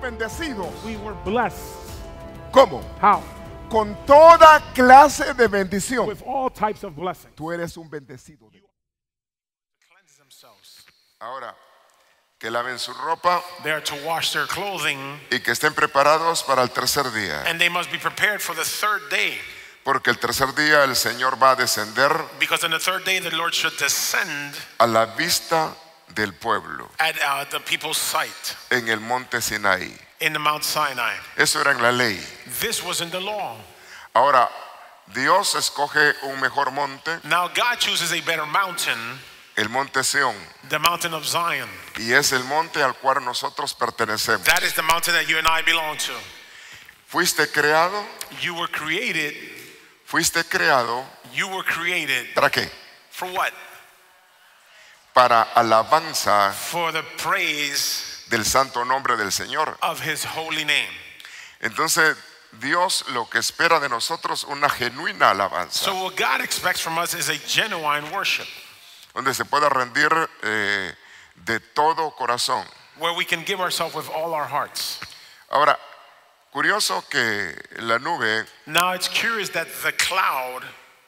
bendecidos. We were blessed. ¿Cómo? How? Con toda clase de bendición. With all types of blessings. Tú eres un bendecido. Cleanse themselves. Ahora, que laven su ropa They are to wash their clothing, y que estén preparados para el tercer día. and they must be prepared for the third day. Porque el tercer día el Señor va a descender Because on the third day the Lord should descend a la vista del pueblo at the people's sight en el monte Sinaí. in the Mount Sinai. Eso era en la ley. This was in the law. Ahora, Dios escoge un mejor monte, Now God chooses a better mountain, el monte Sión, the mountain of Zion. y es el monte al cual nosotros pertenecemos. That is the mountain that you and I belong to. Fuiste creado, You were created. fuiste creado, You were created ¿para qué? for what? Para alabanza For the praise del santo nombre del Señor. of His holy name. Entonces, Dios lo que espera de nosotros una genuina alabanza, So what God expects from us is a genuine worship, donde se pueda rendir de todo corazón. where we can give ourselves with all our hearts. Ahora, curioso que la nube Now it's curious that the cloud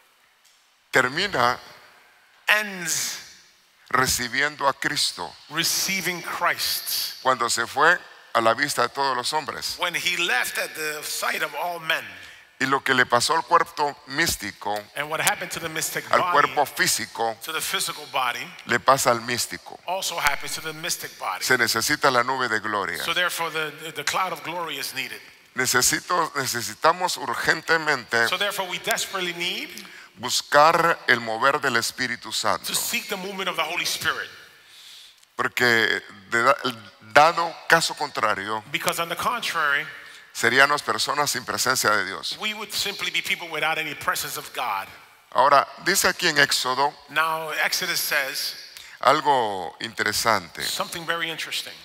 termina ends recibiendo a Cristo receiving Christ cuando se fue a la vista de todos los hombres. when He left at the sight of all men. Y lo que le pasó al cuerpo místico, And what happened to the mystic al body, cuerpo físico, to the physical body, le pasa al místico. also happens to the mystic body. Se necesita la nube de gloria. So therefore the cloud of glory is needed. Necesitamos urgentemente So therefore we desperately need buscar el mover del Espíritu Santo. to seek the movement of the Holy Spirit. Porque dado caso contrario, Because on the contrary, seríamos personas sin presencia de Dios. we would simply be people without any presence of God. Ahora, dice aquí en Éxodo Now Exodus says algo interesante. something very interesting.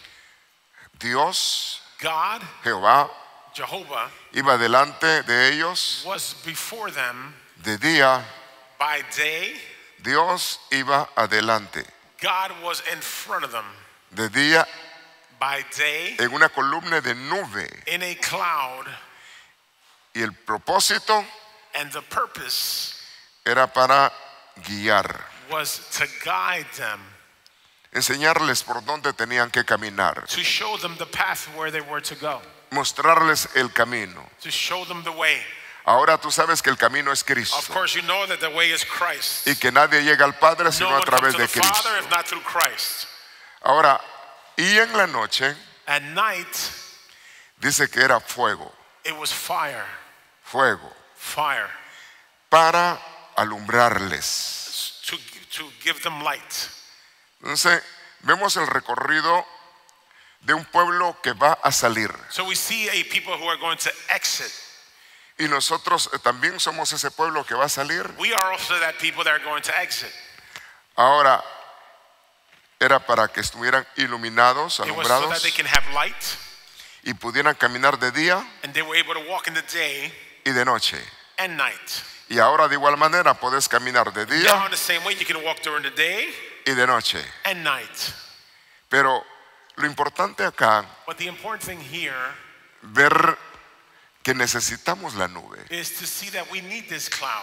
Dios, God, Jehová, Jehovah, iba delante de ellos was before them de día. by day. Dios iba adelante God was in front of them de día by day en una columna de nube. in a cloud, Y el propósito and the purpose era para guiar, was to guide them, enseñarles por dónde tenían que caminar, to show them the path where they were to go, mostrarles el camino. to show them the way. Ahora tú sabes que el camino es Of Cristo course, you know that the way is Christ. y que nadie llega al Padre No sino one a comes través to de the Cristo. Father if not through Christ. Ahora, y en la noche At night, dice que era fuego, it was fire, fuego, fire, para alumbrarles. to give them light. Entonces, vemos el recorrido de un pueblo que va a salir. So we see a people who are going to exit. Y nosotros también somos ese pueblo que va a salir. We are also that people that are going to exit. Ahora, era para que estuvieran iluminados, It was so that alumbrados they can have light, y pudieran caminar de día and they were able to walk in the day y de noche. and night. Y ahora de igual manera puedes caminar de Now, día in the same way, you can walk during the day y de noche. and night. Pero lo importante acá, But the important thing here ver que necesitamos la nube. is to see that we need this cloud.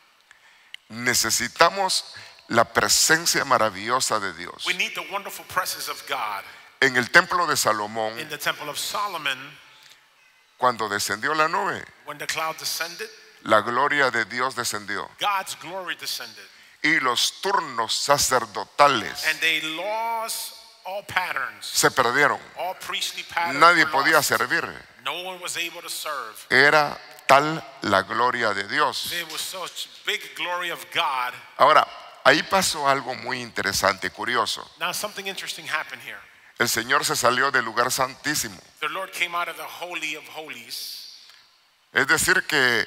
Necesitamos la presencia maravillosa de Dios. We need the wonderful presence of God. En el templo de Salomón, In the temple of Solomon, cuando descendió la nube, when the cloud descended, la gloria de Dios descendió. God's glory descended. Y los turnos sacerdotales And they lost all patterns, se perdieron. all priestly patterns. Nadie were podía lost. servir. No one was able to serve. Era tal la gloria de Dios. There was such big glory of God. Ahora, ahí pasó algo muy interesante, curioso. Now something interesting happened here. El Señor se salió del lugar santísimo. The Lord came out of the Holy of Holies. Es decir que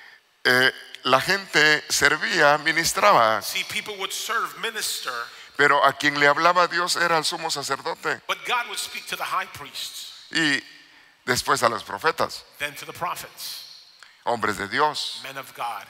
la gente servía, ministraba, See, people would serve, minister, pero a quien le hablaba Dios era el sumo sacerdote but God would speak to the high priests, y después a los profetas, then to the prophets, hombres de Dios. men of God.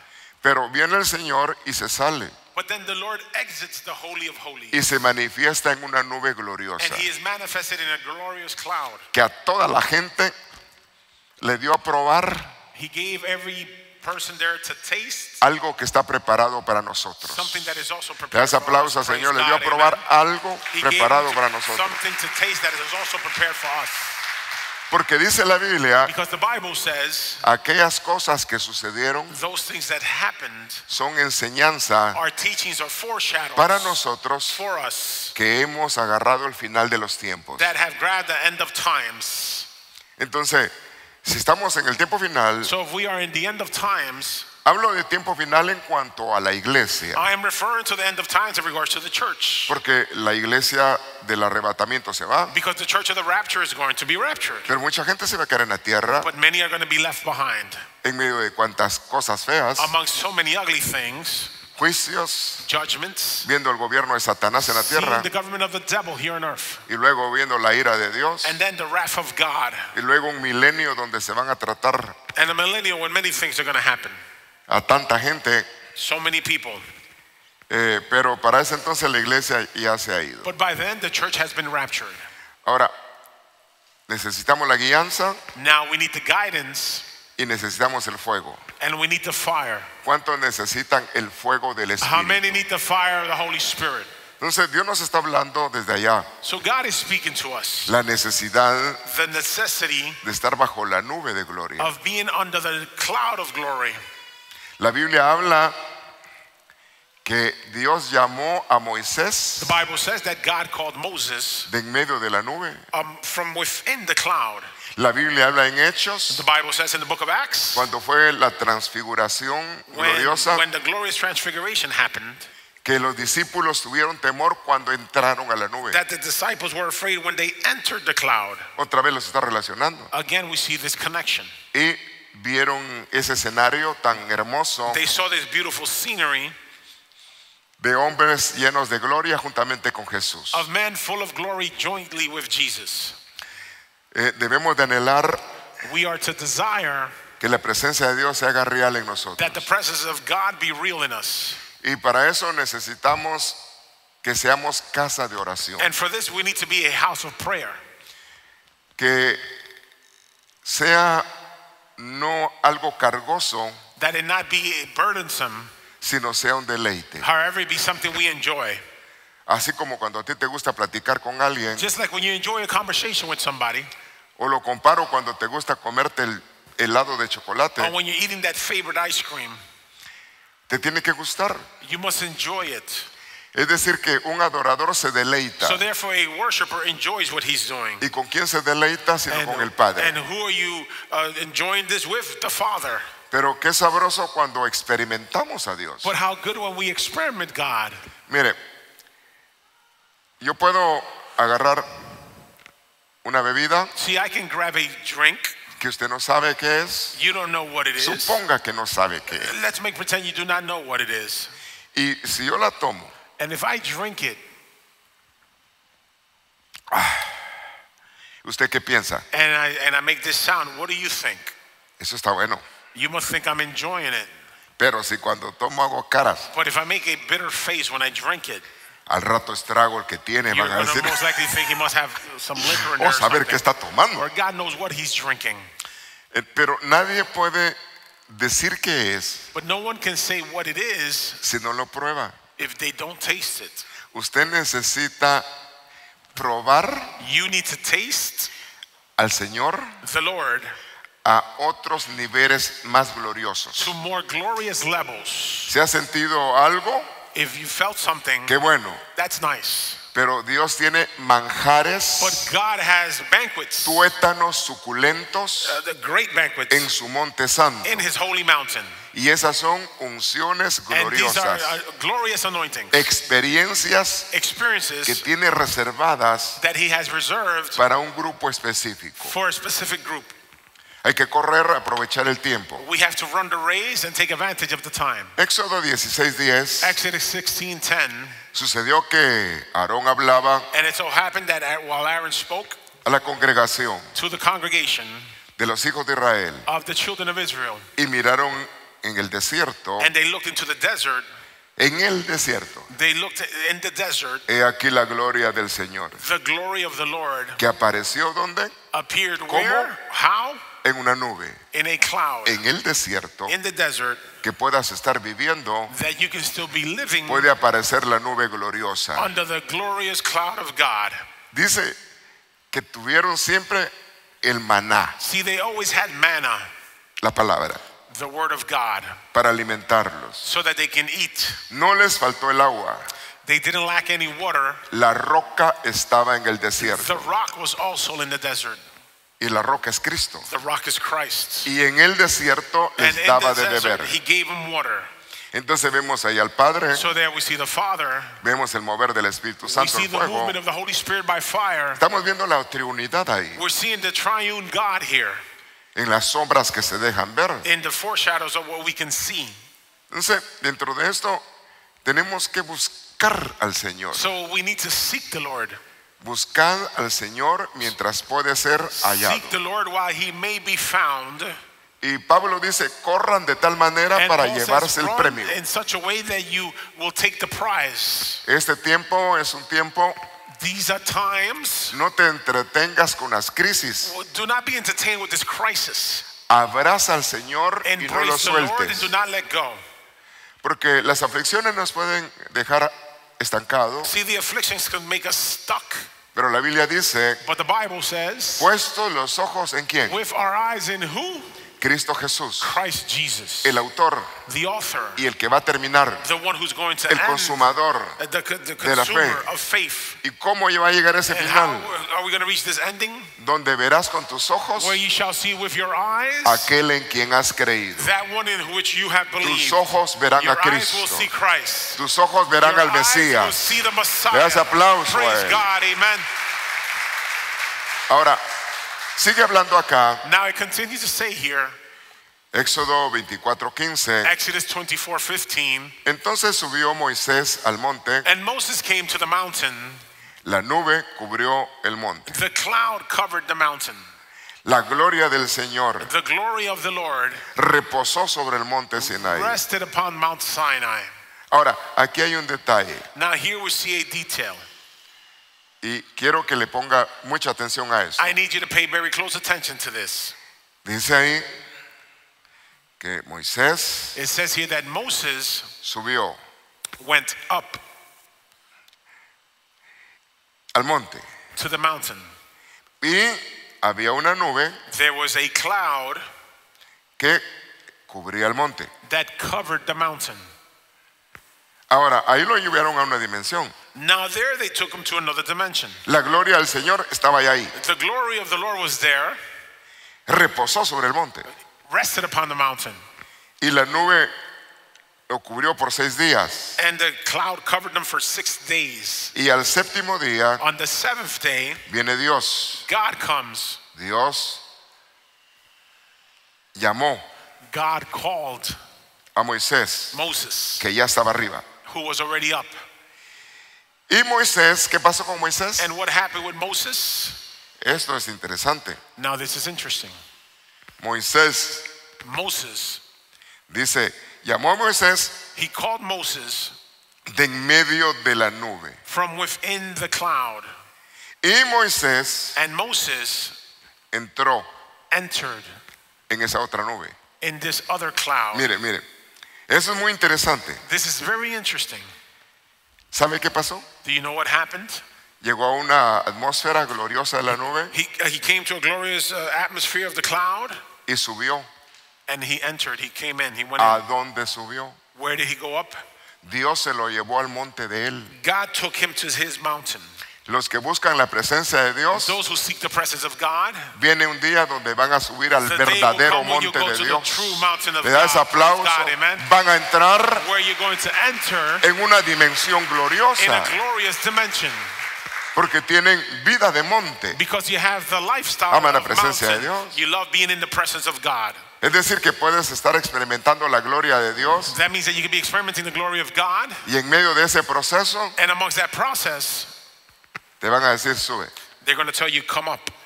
Pero viene el Señor y se sale But then the Lord exits the Holy of Holies. y se manifiesta en una nube And gloriosa he is manifested in a glorious cloud. que a toda la gente le dio a probar He gave every person there to taste algo que está preparado para nosotros. something that is also Le prepared das for us. aplausos al Praise Señor, le dio a God, probar amen. algo He gave preparado them para nosotros. something to taste that is also prepared for us. Porque dice la Biblia, Because the Bible says aquellas cosas que sucedieron those things that happened son enseñanza are teachings or foreshadows para nosotros for us que hemos agarrado el final de los tiempos. that have grabbed the end of times. Entonces, si estamos en el tiempo final, So if we are in the end of times, hablo de tiempo final en cuanto a la iglesia, I am referring to the end of times in regards to the church. porque la iglesia del arrebatamiento se va, Because the church of the rapture is going to be raptured. pero mucha gente se va a quedar en la tierra But many are going to be left behind en medio de cuantas cosas feas, amongst so many ugly things, juicios, judgments, viendo el gobierno de Satanás en la seeing tierra the government of the devil here on earth, y luego viendo la ira de Dios and then the wrath of God, y luego un milenio donde se van a tratar and a millennium when many things are going to happen. a tanta gente, So many people. pero para ese entonces la iglesia ya se ha ido. But by then, the church has been raptured. Ahora, necesitamos la guianza Now we need the guidance y necesitamos el fuego. and we need the fire. ¿Cuántos necesitan el fuego del How many Espíritu? need the fire of the Holy Spirit? Entonces Dios nos está hablando desde allá, So God is speaking to us. la necesidad The necessity de estar bajo la nube de gloria. of being under the cloud of glory. La Biblia habla que Dios llamó a Moisés The Bible says that God called Moses de en medio de la nube. from within the cloud. La Biblia habla en Hechos The Bible says in the book of Acts, cuando fue la transfiguración gloriosa when the glorious transfiguration happened, que los discípulos tuvieron temor cuando entraron a la nube. that the disciples were afraid when they entered the cloud. Otra vez los está relacionando. Again, we see this connection. Y vieron ese escenario tan hermoso They saw this beautiful scenery de hombres llenos de gloria juntamente con Jesús. of men full of glory jointly with Jesus. Debemos de anhelar We are to desire que la presencia de Dios se haga real en that nosotros. the presence of God be real in us. Y para eso necesitamos que seamos casa de oración. And for this, we need to be a house of prayer. Que sea no algo cargoso, That it not be burdensome, sino sea un deleite. however, it be something we enjoy. Así como cuando a ti te gusta platicar con alguien, Just like when you enjoy a conversation with somebody, o lo comparo cuando te gusta comerte el helado de chocolate, or when you're eating that favorite ice cream, te tiene que gustar. you must enjoy it. Es decir, que un adorador se deleita. So therefore, a worshiper enjoys what he's doing. ¿Y con quién se deleita sino con el Padre? And who are you enjoying this with? The Father. Pero qué sabroso cuando experimentamos a Dios. But how good when we experiment God. Mire, yo puedo agarrar una bebida See, I can grab a drink. que usted no sabe qué es. You don't know what it is. Suponga que no sabe qué es. Let's make pretend you do not know what it is. Y si yo la tomo, And if I drink it, ¿usted qué piensa? and I make this sound, what do you think? Eso está bueno. You must think I'm enjoying it. Pero si cuando tomo hago caras, But if I make a bitter face when I drink it, al rato estrago el que tiene, you're van a going to decir, most likely think he must have some liquor in there or vamos a ver qué something. está tomando. Or God knows what he's drinking. Pero nadie puede decir qué es But no one can say what it is si no lo prueba. if they don't taste it. Usted necesita probar You need to taste al Señor the Lord a otros niveles más gloriosos. to more glorious levels. ¿Se ha sentido algo? If you felt something, Qué bueno. that's nice. Pero Dios tiene manjares, But God has banquets, tuétanos suculentos the great banquets en su monte santo. in his holy mountain. Y esas son unciones And these are gloriosas, glorious anointings, experiencias que experiences tiene reservadas that he has reserved para un grupo específico. for a specific group. Hay que correr, aprovechar el tiempo. We have to run the race and take advantage of the time. Éxodo 16:10, Exodus 16:10, sucedió que Aarón hablaba and it so happened that while Aaron spoke a la congregación to the congregation de los hijos de Israel of the children of Israel, y miraron en el desierto, and they looked into the desert, en el desierto, they looked in the desert, he aquí la gloria del Señor, the glory of the Lord que apareció ¿dónde? appeared ¿Cómo? where? How? En una nube, In a cloud. en el desierto, In the desert, que puedas estar viviendo, that you can still be living puede aparecer la nube gloriosa. under the glorious cloud of God. Dice que tuvieron siempre el maná, See, they always had manna, la palabra, the word of God, para alimentarlos. so that they can eat. No les faltó el agua. They didn't lack any water. La roca estaba en el The desierto rock was also in the desert. y la roca es Cristo. The rock is Christ. Y en el desierto And les in daba the de desert, beber. he gave them water. Entonces vemos ahí al Padre, So there we see the Father. vemos el mover del Espíritu We Santo, see el the fuego. movement of the Holy Spirit by fire. Estamos viendo la triunidad ahí, We're seeing the triune God here en las sombras que se dejan ver. in the foreshadows of what we can see. Entonces, dentro de esto, tenemos que buscar al Señor. So we need to seek the Lord. Buscar al Señor mientras puede ser hallado. Seek the Lord while he may be found. Y Pablo dice, corran de tal manera And para Paul llevarse says, el run premio. in such a way that you will take the prize. Este tiempo es un tiempo, These are times. no te entretengas con las crisis. Do not be entertained with this crisis. Abraza al Señor y no lo Embrace the Lord and sueltes. do not let go. Porque las aflicciones nos pueden dejar estancados. See, the afflictions can make us stuck. Pero la Biblia dice, But the Bible says, puestos los ojos en quién? with our eyes in who? Cristo Jesús, Christ Jesus, el autor the author, y el que va a terminar, the one who's going to el end, consumador. the de la fe. consumer of faith. ¿Y cómo va a llegar ese And how final? are we going to reach this ending? Donde verás con tus ojos Where you shall see with your eyes aquel en quien has creído. that one in which you have Tus believed. ojos verán Your a eyes will Cristo. see Christ. Tus ojos verán Your al eyes will Mesías. see the Messiah. Le das aplauso a Praise él. God, amen. Ahora, sigue hablando acá, Now it continues to say here, Éxodo 24:15. Exodus 24:15, Entonces subió Moisés al monte, and Moses came to the mountain. la nube cubrió el monte. The cloud covered the mountain. La gloria del Señor The glory of the Lord reposó sobre el monte Sinaí. rested upon Mount Sinai. Ahora, aquí hay un detalle Now here we see a detail. y quiero que le ponga mucha atención a eso. I need you to pay very close attention to this. Dice ahí que Moisés It says here that Moses subió went up al monte to the mountain. y había una nube There was a cloud que cubría el monte. that covered the mountain. Ahora, ahí lo llevaron a una dimensión. Now there they took him to another dimension. La gloria del Señor estaba ahí, The glory of the Lord was there, reposó sobre el monte rested upon the mountain. y la nube lo cubrió por 6 días. And the cloud covered them for 6 days. Y al séptimo día On the 7th day, viene Dios. God comes. Dios llamó God called a Moisés, Moses, que ya estaba arriba. who was already up. Y Moisés, ¿qué pasó con Moisés? And what happened with Moses? Esto es interesante. Now this is interesting. Moisés Moses, dice, llamó a Moisés he called Moses de en medio de la nube. from within the cloud. Y Moisés And Moses entró entered en esa otra nube. in this other cloud. Mire, mire, eso es muy interesante. This is very interesting. ¿Sabe qué pasó? Do you know what happened? Llegó a una atmósfera gloriosa de la nube He came to a glorious atmosphere of the cloud, y subió. and he entered. He came in. He went ¿A in. dónde subió? Where did he go up? Dios se lo llevó al monte de él. God took him to his mountain. Los que buscan la presencia de Dios, Those who seek the presence of God, viene un día donde van a subir al the day will verdadero come when you monte go de to the Dios. true mountain of Le das God. aplauso. God, amen. Van a entrar Where you're going to enter en una dimensión in gloriosa a glorious dimension, porque tienen vida de monte. because you have the lifestyle Aman la of presencia de mountain. Dios. You love being in the presence of God. Es decir, que puedes estar experimentando la gloria de Dios That means that you can be experimenting the glory of God, y en medio de ese proceso and amongst that process, te van a decir sube. they're going to tell you, come up.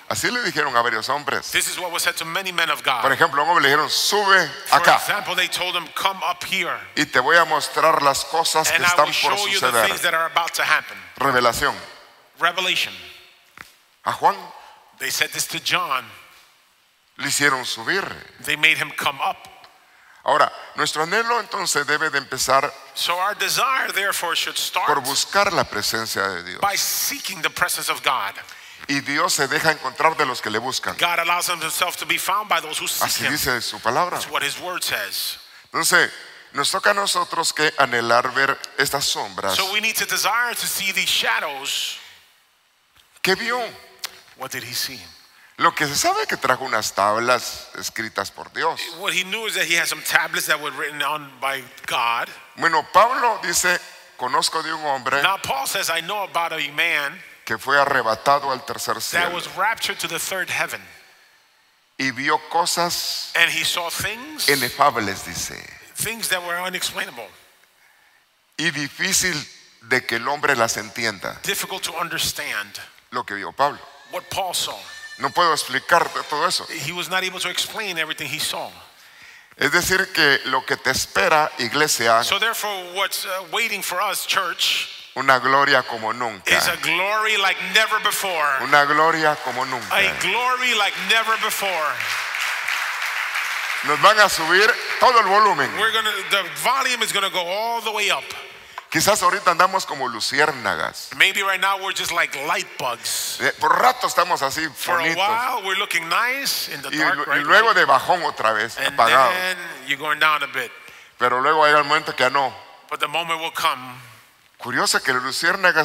Así le dijeron a varios hombres. This is what was said to many men of Por God. ejemplo, a un hombre le dijeron, sube For acá example, they told him, come up here, y te voy a mostrar las cosas que and I están will por show you the suceder. things that are about to happen. Revelación. Revelation. A Juan They said this to John. le hicieron subir. They made him come up. Ahora, nuestro anhelo entonces debe de empezar So our desire, therefore, should por start buscar la presencia de Dios. by seeking the presence of God. Y Dios se deja encontrar de los que le buscan. God allows himself to be found by those who seek Así him. dice su palabra. That's what his word says. Entonces, nos toca a nosotros que anhelar ver estas sombras. So we need to desire to see these shadows. ¿Qué vio? What did he see? Lo que se sabe que trajo unas tablas escritas por Dios. What he knew is that he had some tablets that were written on by God. Bueno, Pablo dice, conozco de un hombre Now Paul says, I know about a man que fue arrebatado al tercer that cielo was raptured to the third heaven. y vio cosas And he saw things inefables, dice, that were unexplainable, y difícil de que el hombre las entienda. difficult to understand. Lo que vio Pablo. What Paul saw, No puedo explicar todo eso. he was not able to explain everything he saw. Es decir, que lo que te espera, iglesia, So therefore, what's waiting for us, church, una gloria como nunca. is a glory like never before. Una gloria como nunca. A glory like never before. Nos van a subir todo el volumen. The volume is gonna go all the way up. Quizás ahorita andamos como luciérnagas. Maybe right now we're just like light bugs. Por rato estamos así For a bonitos. while we're looking nice in the Y, dark, right? luego de bajón otra vez, And apagado. then you're going down a bit. Pero luego hay el momento que ya no. But the moment will come. Curioso que la luciérnaga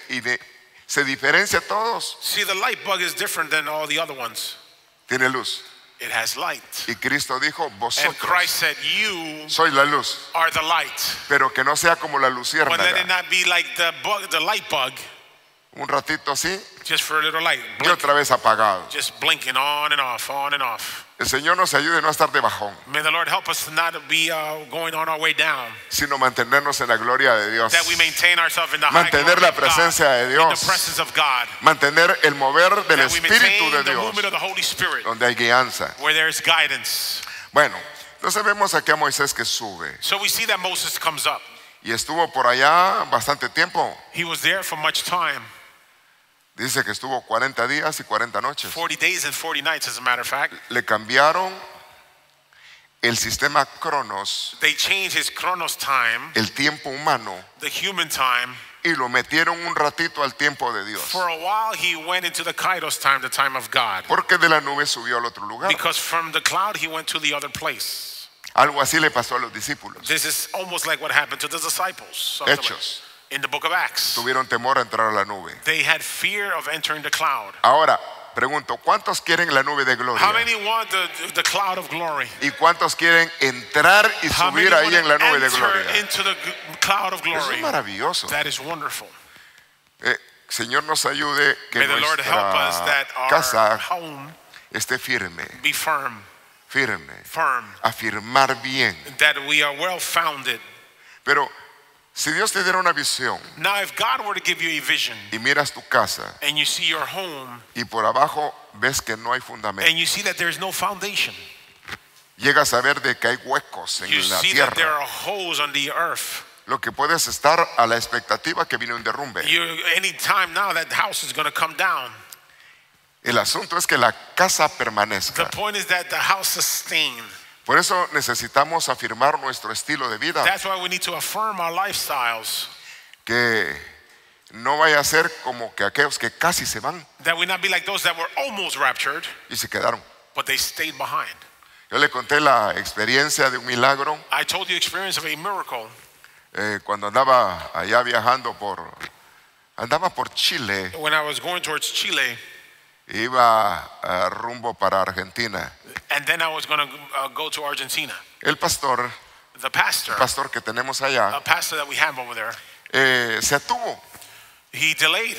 se diferencia a todos. See, the light bug is different than all the other ones. Tiene luz. It has light. Y Cristo dijo, And vosotros Christ said, you sois la luz. are the light. Pero que no sea como la But let it luciérnaga. not be like the light bug, Un ratito así just for a little light. y otra vez apagado. Just blinking on and off, on and off. El Señor nos ayude a no estar de bajón, May the Lord help us to not be going on our way down. sino mantenernos en la gloria de Dios. That we maintain ourselves in the high Mantener glory la of God, presencia de in the Dios. presence of God. Mantener el mover del That we Espíritu maintain de the Dios, movement of the Holy Spirit, donde hay guianza. where there is guidance. Bueno, entonces vemos aquí a Moisés que sube So we see that Moses comes up. y estuvo por allá bastante tiempo. He was there for much time, Dice que estuvo 40 días y 40 noches. 40 days and 40 nights, as a matter of fact. Le cambiaron el sistema Cronos, They changed his chronos time, el tiempo humano, the human time. y lo metieron un ratito al tiempo de Dios. For a while, he went into the kairos time, the time of God. Porque de la nube subió al otro lugar. Because from the cloud, he went to the other place. Algo así le pasó a los discípulos. This is almost like what happened to the disciples. Something like- Hechos. in the book of Acts. Tuvieron temor a entrar a la nube. They had fear of entering the cloud. Ahora, pregunto, ¿cuántos quieren la nube de How gloria? many want the cloud of glory? ¿Y cuántos quieren entrar y How many subir ahí want en la to nube de enter gloria? into the cloud of Eso es glory? maravilloso. That is wonderful. Señor nos ayude que May the Lord help us nuestra that our casa home esté firme, be firm, firme, afirmar bien. that we are well founded. Pero si Dios te diera una visión Now, if God were to give you a vision y miras tu casa and you see your home y por abajo ves que no hay and fundamento, you see that there's no foundation, llegas a ver de que hay huecos you en la see that there tierra, are holes on the earth. lo que puedes estar a la expectativa que viene un derrumbe. Any time now that house is going to come down. El asunto es que la casa The permanezca. point is that the house sustain. Por eso necesitamos afirmar nuestro estilo de vida, That's why we need to affirm our lifestyles. que no vaya a ser como que aquellos que casi se van That we not be like those that were almost raptured, y se quedaron. but they stayed behind. Yo le conté la experiencia de un milagro I told you the experience of a miracle cuando andaba allá viajando andaba por Chile, when I was going towards Chile, iba rumbo para Argentina. and then I was going to go to Argentina. El pastor The pastor, que tenemos a allá, pastor that we have over there, se atuvo he delayed.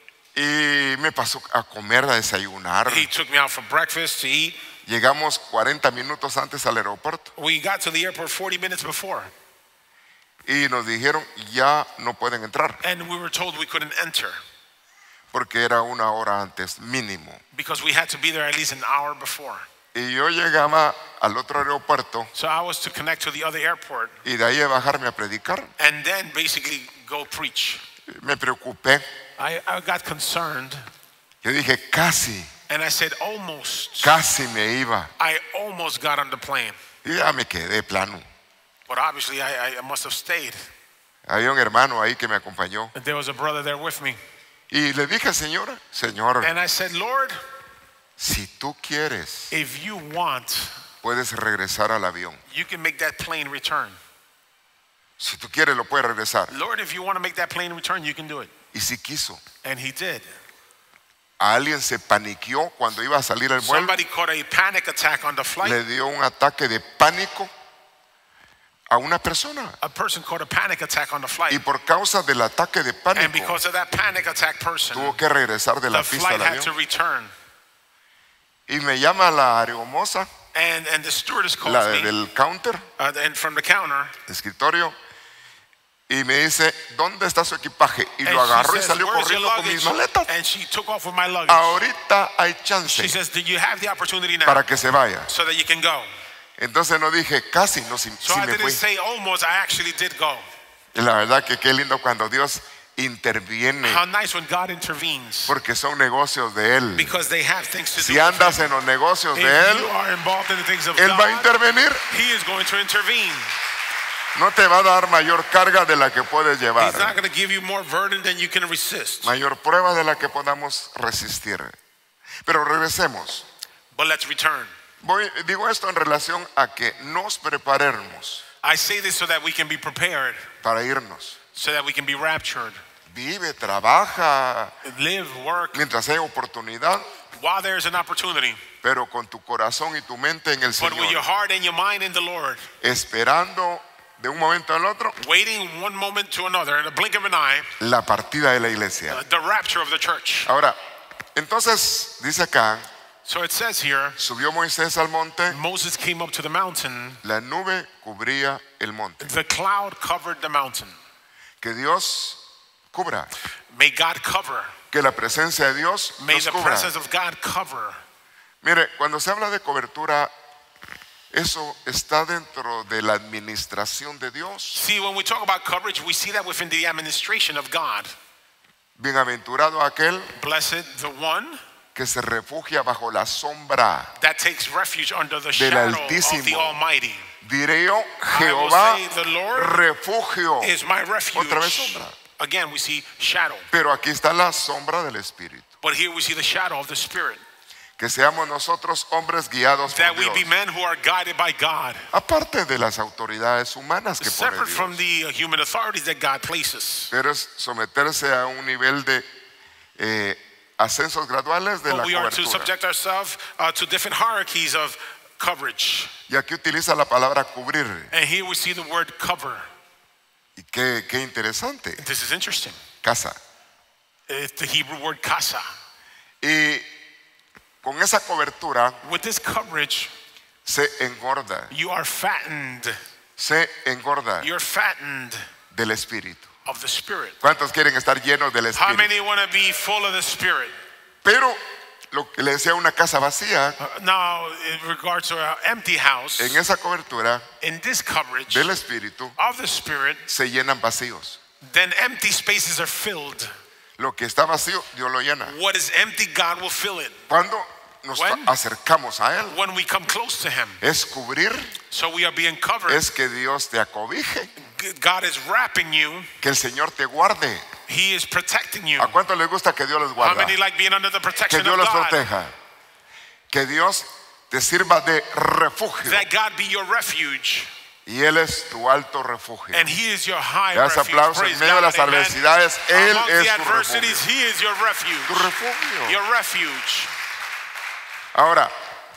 y me pasó a comer, a desayunar. He took me out for breakfast to eat. Llegamos 40 minutos antes al aeropuerto We got to the airport 40 minutes before, y nos dijeron ya no pueden entrar. and we were told we couldn't enter. porque era una hora antes mínimo. because we had to be there at least an hour before. Y yo llegaba al otro aeropuerto So I was to connect to the other airport y de ahí a bajarme a predicar. and then basically go preach. Me preocupé. I got concerned Yo dije, casi and I said, almost. me iba. I almost got on the plane. Y ya me quedé plano. But obviously I must have stayed. Había un hermano ahí que me acompañó. There was a brother there with me. Y le dije, Señor, And I said, Lord, si tú quieres, if you want, puedes regresar al avión. you can make that plane return. Si tú quieres, lo puedes regresar. Lord, if you want to make that plane return, you can do it. Y si quiso. And he did. A alguien se paniqueó cuando iba a salir el vuelo. Somebody caught a panic attack on the flight. Le dio un ataque de pánico a una persona. A person caught a panic attack on the flight. Y por causa del ataque de And pánico, because of that panic attack person, tuvo que regresar de la the pista flight del had to avión. return. Y me llama la aeromoza, And the stewardess calls la me del counter, and from the counter. escritorio, y me dice, ¿dónde está su equipaje? Y And lo agarró she y says, salió where's your corriendo con mis luggage? maletas. And she took off with my luggage. Ahorita hay She chance says, do you have the opportunity now para que se vaya. so that you can go? Entonces no dije casi, no, si So I me didn't fui. say almost, I actually did go. Y la verdad que qué lindo cuando Dios interviene, How nice when God intervenes, porque son negocios de Él. because they have things to Si do with andas him. en los negocios If de Él, you are involved in the things of Él va a God, intervenir. He is going to intervene. No te va a dar mayor carga de la que puedes llevar, He's not going to give you more burden than you can resist. mayor prueba de la que podamos resistir. Pero regresemos. But let's return. Digo esto en relación a que nos preparemos I say this so that we can be prepared, para irnos. so that we can be raptured. Vive, trabaja Live, work, mientras hay oportunidad, while there's an opportunity. pero con tu corazón y tu mente en el But with your Señor, heart and your mind in the Lord, esperando de un momento al otro waiting one moment to another, in a blink of an eye, la partida de la iglesia. the rapture of the church. Ahora, entonces dice acá, So it says here, subió Moisés al monte, Moses came up to the mountain, la nube cubría el monte. the cloud covered the mountain. Que Dios cubra, May God cover. que la presencia de Dios May nos the cubra. presence of God cover. Mire, cuando se habla de cobertura, eso está dentro de la administración de Dios. See, when we talk about coverage, we see that within the administration of God. Bienaventurado aquel Blessed the one que se refugia bajo la sombra. that takes refuge under the Del shadow of the Altísimo. Almighty. Diré yo, I will Jehová, say, the Lord refugio. is my refuge. Otra vez sombra. Again, we see shadow. Pero aquí está la sombra del Espíritu. But here we see the shadow of the Spirit. Que seamos nosotros hombres guiados That por we be Dios. men who are guided by God. Aparte de las autoridades humanas que pone Separate from Dios. the human authorities that God places. Pero es someterse a un nivel de ascensos graduales de la But we are to cobertura. subject ourselves to different hierarchies of coverage. Y aquí utiliza la palabra cubrir. And here we see the word cover. Y qué interesante. This is interesting. Casa. It's the Hebrew word casa. Y con esa cobertura With this coverage, se engorda. you are fattened. Se engorda You're fattened del Espíritu. of the Spirit. ¿Cuántos quieren estar llenos del How Espíritu? many want to be full of the Spirit? Pero lo que le decía una casa vacía, Now, in regards to an empty house, en esa cobertura in this coverage del Espíritu of the Spirit, se llenan vacíos. then empty spaces are filled. Lo que está vacío, Dios lo llena. What is empty, God will fill it. Cuando nos When? acercamos a Él, When we come close to Him, es cubrir, so we are being covered. es que Dios te acobije, God is wrapping you. que el Señor te guarde. He is protecting you. ¿A cuánto les gusta que Dios les How guarda? many like being under the Que protection Dios of los God? proteja. Que Dios te sirva de refugio. That God be your refuge, Y Él es tu alto refugio. and He is your high Das refuge. aplausos en Praise medio de God. las Amen. adversidades. Él Among es the tu adversities, refugio. He is your refuge. Tu refugio. Your refuge. Ahora,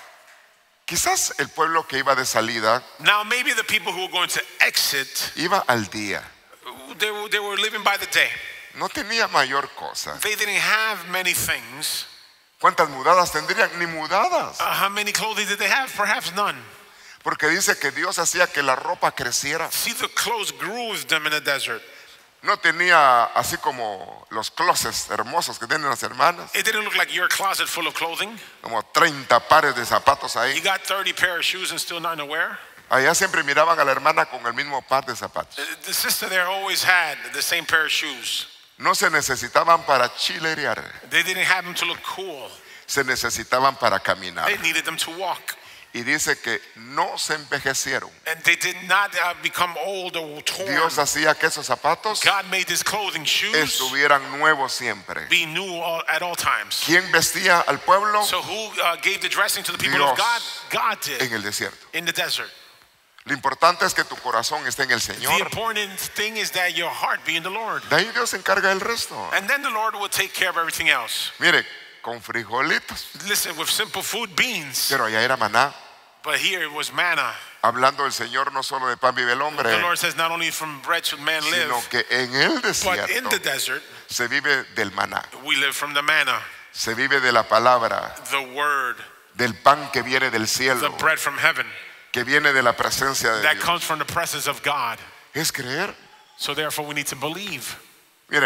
quizás el pueblo que iba de salida Now, maybe the people who were going to exit, iba al día. they were living by the day. No tenía mayor cosa. They didn't have many things. ¿Cuántas mudadas tendrían? Ni mudadas. How many clothing did they have? Perhaps none. Porque dice que Dios hacía que la ropa creciera. See, the clothes grew with them in the desert. No tenía así como los closets hermosos que tienen las hermanas, It didn't look like your closet full of clothing. como 30 pares de zapatos You ahí. got 30 pair of shoes and still none to wear. Allá siempre miraban a la hermana con el mismo par de zapatos. The sister there always had the same pair of shoes. No se necesitaban para chilerear, They didn't have them to look cool. se necesitaban para caminar. They needed them to walk. Y dice que no se envejecieron. And they did not become old or torn. Dios hacía que esos zapatos God made this clothing, shoes, estuvieran nuevos siempre. be new at all times. ¿Quién vestía al pueblo? So who gave the dressing to the people Dios. of God? God did En el desierto. in the desert. Lo importante es que tu corazón esté en el The Señor. important thing is that your heart be in the Lord. De ahí Dios se encarga del resto. And then the Lord will take care of everything else. Mire, con frijolitos. Listen, with simple food, beans. Pero allá era maná. But here it was manna. Hablando el Señor no solo de pan vive el The hombre, Lord says not only from bread should man live, sino que en el but in the desierto desert se vive del maná, we live from the manna, se vive de la palabra, the word, del pan que viene del the cielo, bread from heaven que viene de la presencia de that Dios. comes from the presence of God. Es creer. So therefore we need to believe. Mire,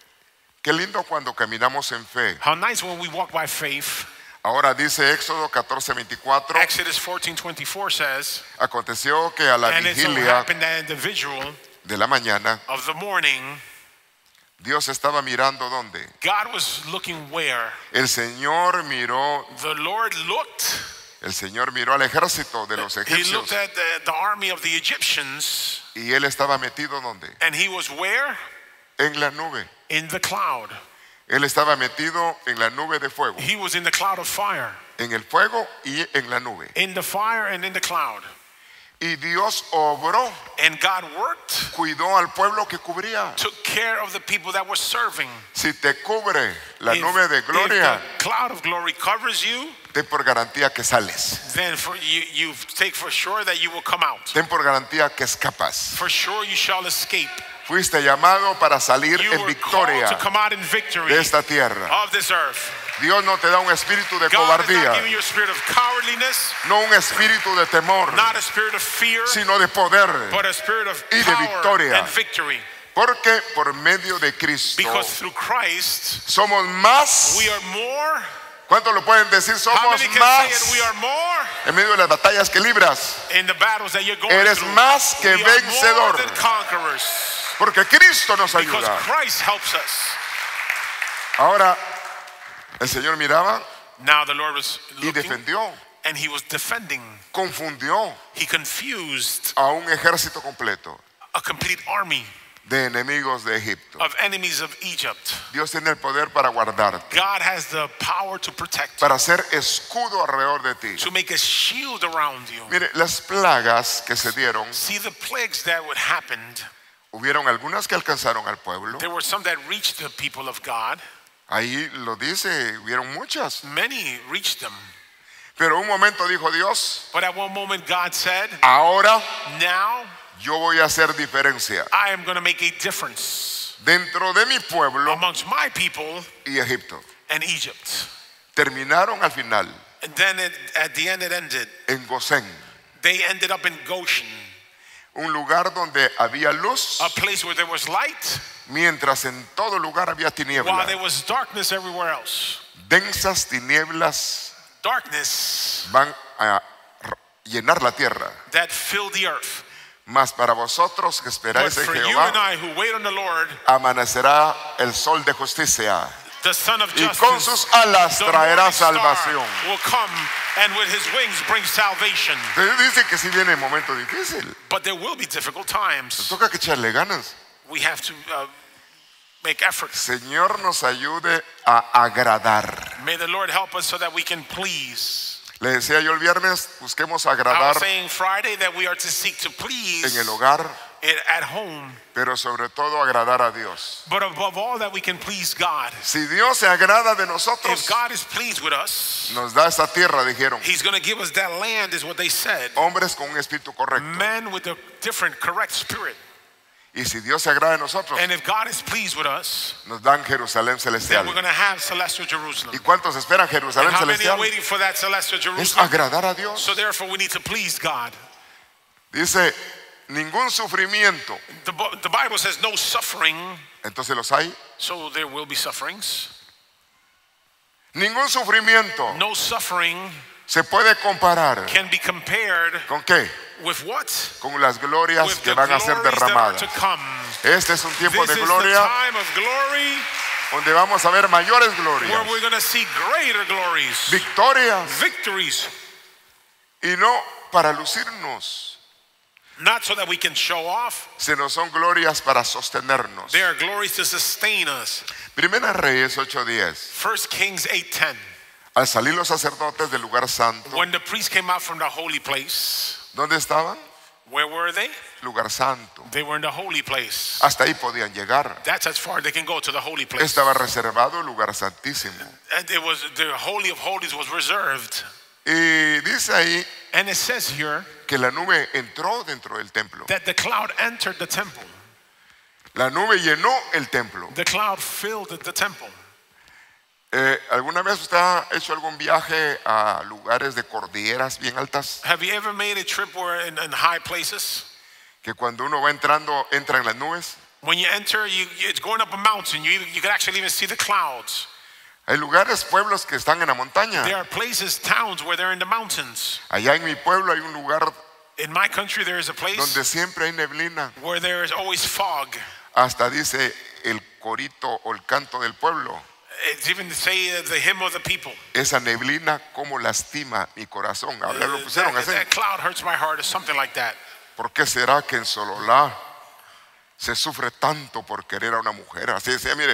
qué lindo cuando caminamos en fe. How nice when we walk by faith. Ahora dice Éxodo 14:24, Exodus 14:24 says, aconteció que a la and it so vigilia happened that in the vigil de la mañana, of the morning, Dios estaba mirando dónde. God was looking where? El Señor miró, The Lord looked. el Señor miró al ejército de los He egipcios looked at the army of the Egyptians, y él estaba metido dónde? and he was where? En la nube. In the cloud. Él estaba metido en la nube de fuego, He was in the cloud of fire. en el fuego y en la nube. In the fire and in the cloud. Y Dios obró, And God worked, cuidó al pueblo que cubría. took care of the people that were serving. Si te cubre la If- nube de if gloria, the cloud of glory covers you, ten por garantía que sales. then you take for sure that you will come out. Ten por garantía que escapas. For sure you shall escape. Fuiste llamado para salir You en were called victoria to come out in victory de esta tierra. of this earth. Dios no te da un espíritu de God is not cobardía, giving you a spirit of cowardliness, no un espíritu de temor, not a spirit of fear, sino de poder. but a spirit of y de power victoria. and victory. Porque por medio de Cristo Because through Christ somos más. we are more. ¿Cuántos lo pueden decir? How Somos many can say it? We más. are more En medio de las batallas que libras, in the battles that you're going eres through. más que We are vencedor. more than conquerors porque Cristo nos because ayuda. Christ helps us. Ahora, el Señor miraba Now the Lord was y looking defendió, and he was defending. confundió He confused a un ejército completo a complete army de enemigos de Egipto. of enemies of Egypt. Dios tiene el poder para guardarte, God has the power to protect, para hacer escudo alrededor de ti. to make a shield around you. Mire, las plagas que se dieron, See the plagues that would happen. hubieron algunas que alcanzaron al pueblo. There were some that reached the people of God. Ahí lo dice, hubieron muchas. Many reached them. Pero un momento dijo Dios, But at one moment God said, ahora now yo voy a hacer diferencia I am going to make a difference dentro de mi pueblo amongst my people y Egipto. and Egypt. Terminaron al final And then at the end it ended. en Gosén, They ended up in Goshen, un lugar donde había luz, a place where there was light, mientras en todo lugar había while tinieblas. there was darkness everywhere else. Densas tinieblas Darkness van a llenar la tierra. that filled the earth. Mas para vosotros que But esperáis en for you and Jehová, I who wait on the Lord, amanecerá el sol de justicia the Son of y con Justice, sus alas the traerá morning star, salvación. will come and with his wings bring salvation. Entonces dice que si viene un momento difícil, But there will be difficult times. toca que echarle ganas. We have to make efforts. Señor nos ayude a agradar. May the Lord help us so that we can please. Le decía yo el viernes, busquemos I was agradar saying Friday that we are to seek to please en el hogar, at home, pero sobre todo agradar a Dios. but above all that we can please God. Si Dios se agrada de If nosotros, God is pleased with us, nos da esa tierra, dijeron, He's going to give us that land, is what they said. hombres con un espíritu correcto. Men with a different, correct spirit. Y si Dios se agrada de nosotros, And if God is pleased with us, nos dan Jerusalén then celestial. we're going to have celestial Jerusalem. ¿Y cuántos esperan And Jerusalén how many are celestial? waiting for that celestial Es Jerusalem? agradar a Dios. So therefore we need to please God. Dice ningún sufrimiento. The Bible says no suffering, Entonces los hay. so there will be sufferings. Ningún sufrimiento No suffering se puede comparar. can be compared ¿Con qué? with what? Con las glorias With que the van a ser glories that are derramadas. to come. Este es un tiempo This de is the gloria time of glory donde vamos a ver mayores where glorias, we're going to see greater glories, victorias, victories, y no para lucirnos, not so that we can show off. sino son glorias para sostenernos. They are glories to sustain us. Primera Reyes 8:10. 1 Kings 8:10. Al salir los sacerdotes del lugar santo, When the priests came out from the holy place, ¿dónde estaban? where were they? Lugar santo. They were in the holy place. Hasta ahí podían llegar. That's as far as they can go, to the holy place. Estaba reservado el lugar santísimo. And it was the holy of holies was reserved. Y dice ahí And it says here que la nube entró dentro del templo. that the cloud entered the temple. La nube llenó el templo. The cloud filled the temple. ¿Alguna vez usted ha hecho algún viaje a lugares de cordilleras bien altas? Have you ever made a trip where in high places, Que cuando uno va entrando, entra en las nubes. when you enter, it's going up a mountain. You can actually even see the clouds. Hay lugares, pueblos que están en la montaña. There are places, towns where they're in the mountains. Allá en mi pueblo hay un lugar In my country, there is a place donde siempre hay neblina. where there is always fog. Hasta dice el corito o el canto del pueblo. It's even to say the hymn of the people. Esa neblina como lastima mi corazón. Ahora lo pusieron así. That cloud hurts my heart, or something like that. ¿Por qué será que en Sololá se sufre tanto por querer a una mujer? Así decía, mire,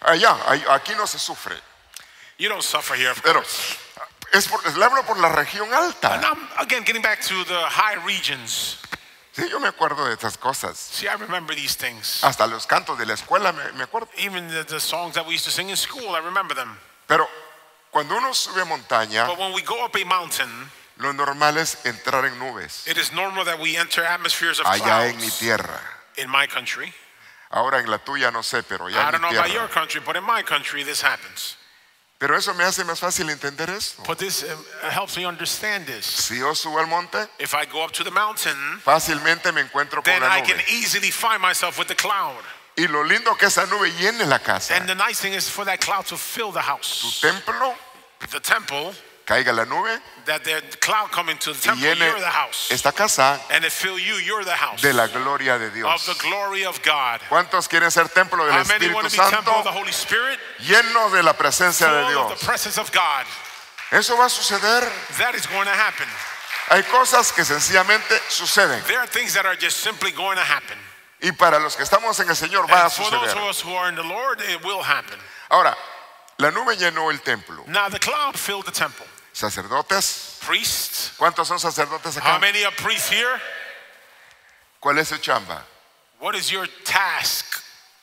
aquí no se sufre. You don't suffer here, of Pero course. le hablo por la región alta. And I'm again getting back to the high regions. Sí, yo me acuerdo de estas cosas. See, I remember these things. Hasta los cantos de la escuela me acuerdo. Even the songs that we used to sing in school, I remember them. Pero cuando uno sube montaña, But when we go up a mountain, lo normal es entrar en nubes. it is normal that we enter atmospheres of Allá en mi clouds. tierra. In my country, Ahora en la tuya no sé, pero I ya don't en know mi about your tierra. country, but in my country, this happens. Pero eso me hace más fácil entender esto. But this helps me understand this. Si yo subo al monte, If I go up to the mountain, fácilmente me encuentro con then la I can nube. easily find myself with the cloud. Y lo lindo que esa nube llene la casa. And the nice thing is for that cloud to fill the Tu house. templo, The temple, caiga la nube that the cloud come into the y temple, llene you're the house. esta casa And it fill you, you're the house. de la gloria de Of Dios. the glory of God. ¿Cuántos quieren ser templo del How many want Espíritu to be temple of the Santo? Holy Spirit? Llenos de la presencia de Full of Dios. the presence of God. Eso va a suceder. That is going to happen. Hay cosas que sencillamente suceden. There are things that are just simply going to happen. Y para los que estamos en el Señor va a And for those of suceder. us who are in the Lord, it will happen. Ahora, la nube llenó el templo. Now the cloud filled the temple. Sacerdotes. Priests. ¿Cuántos son sacerdotes How acá? many are priests here? ¿Cuál es su chamba? What is your task?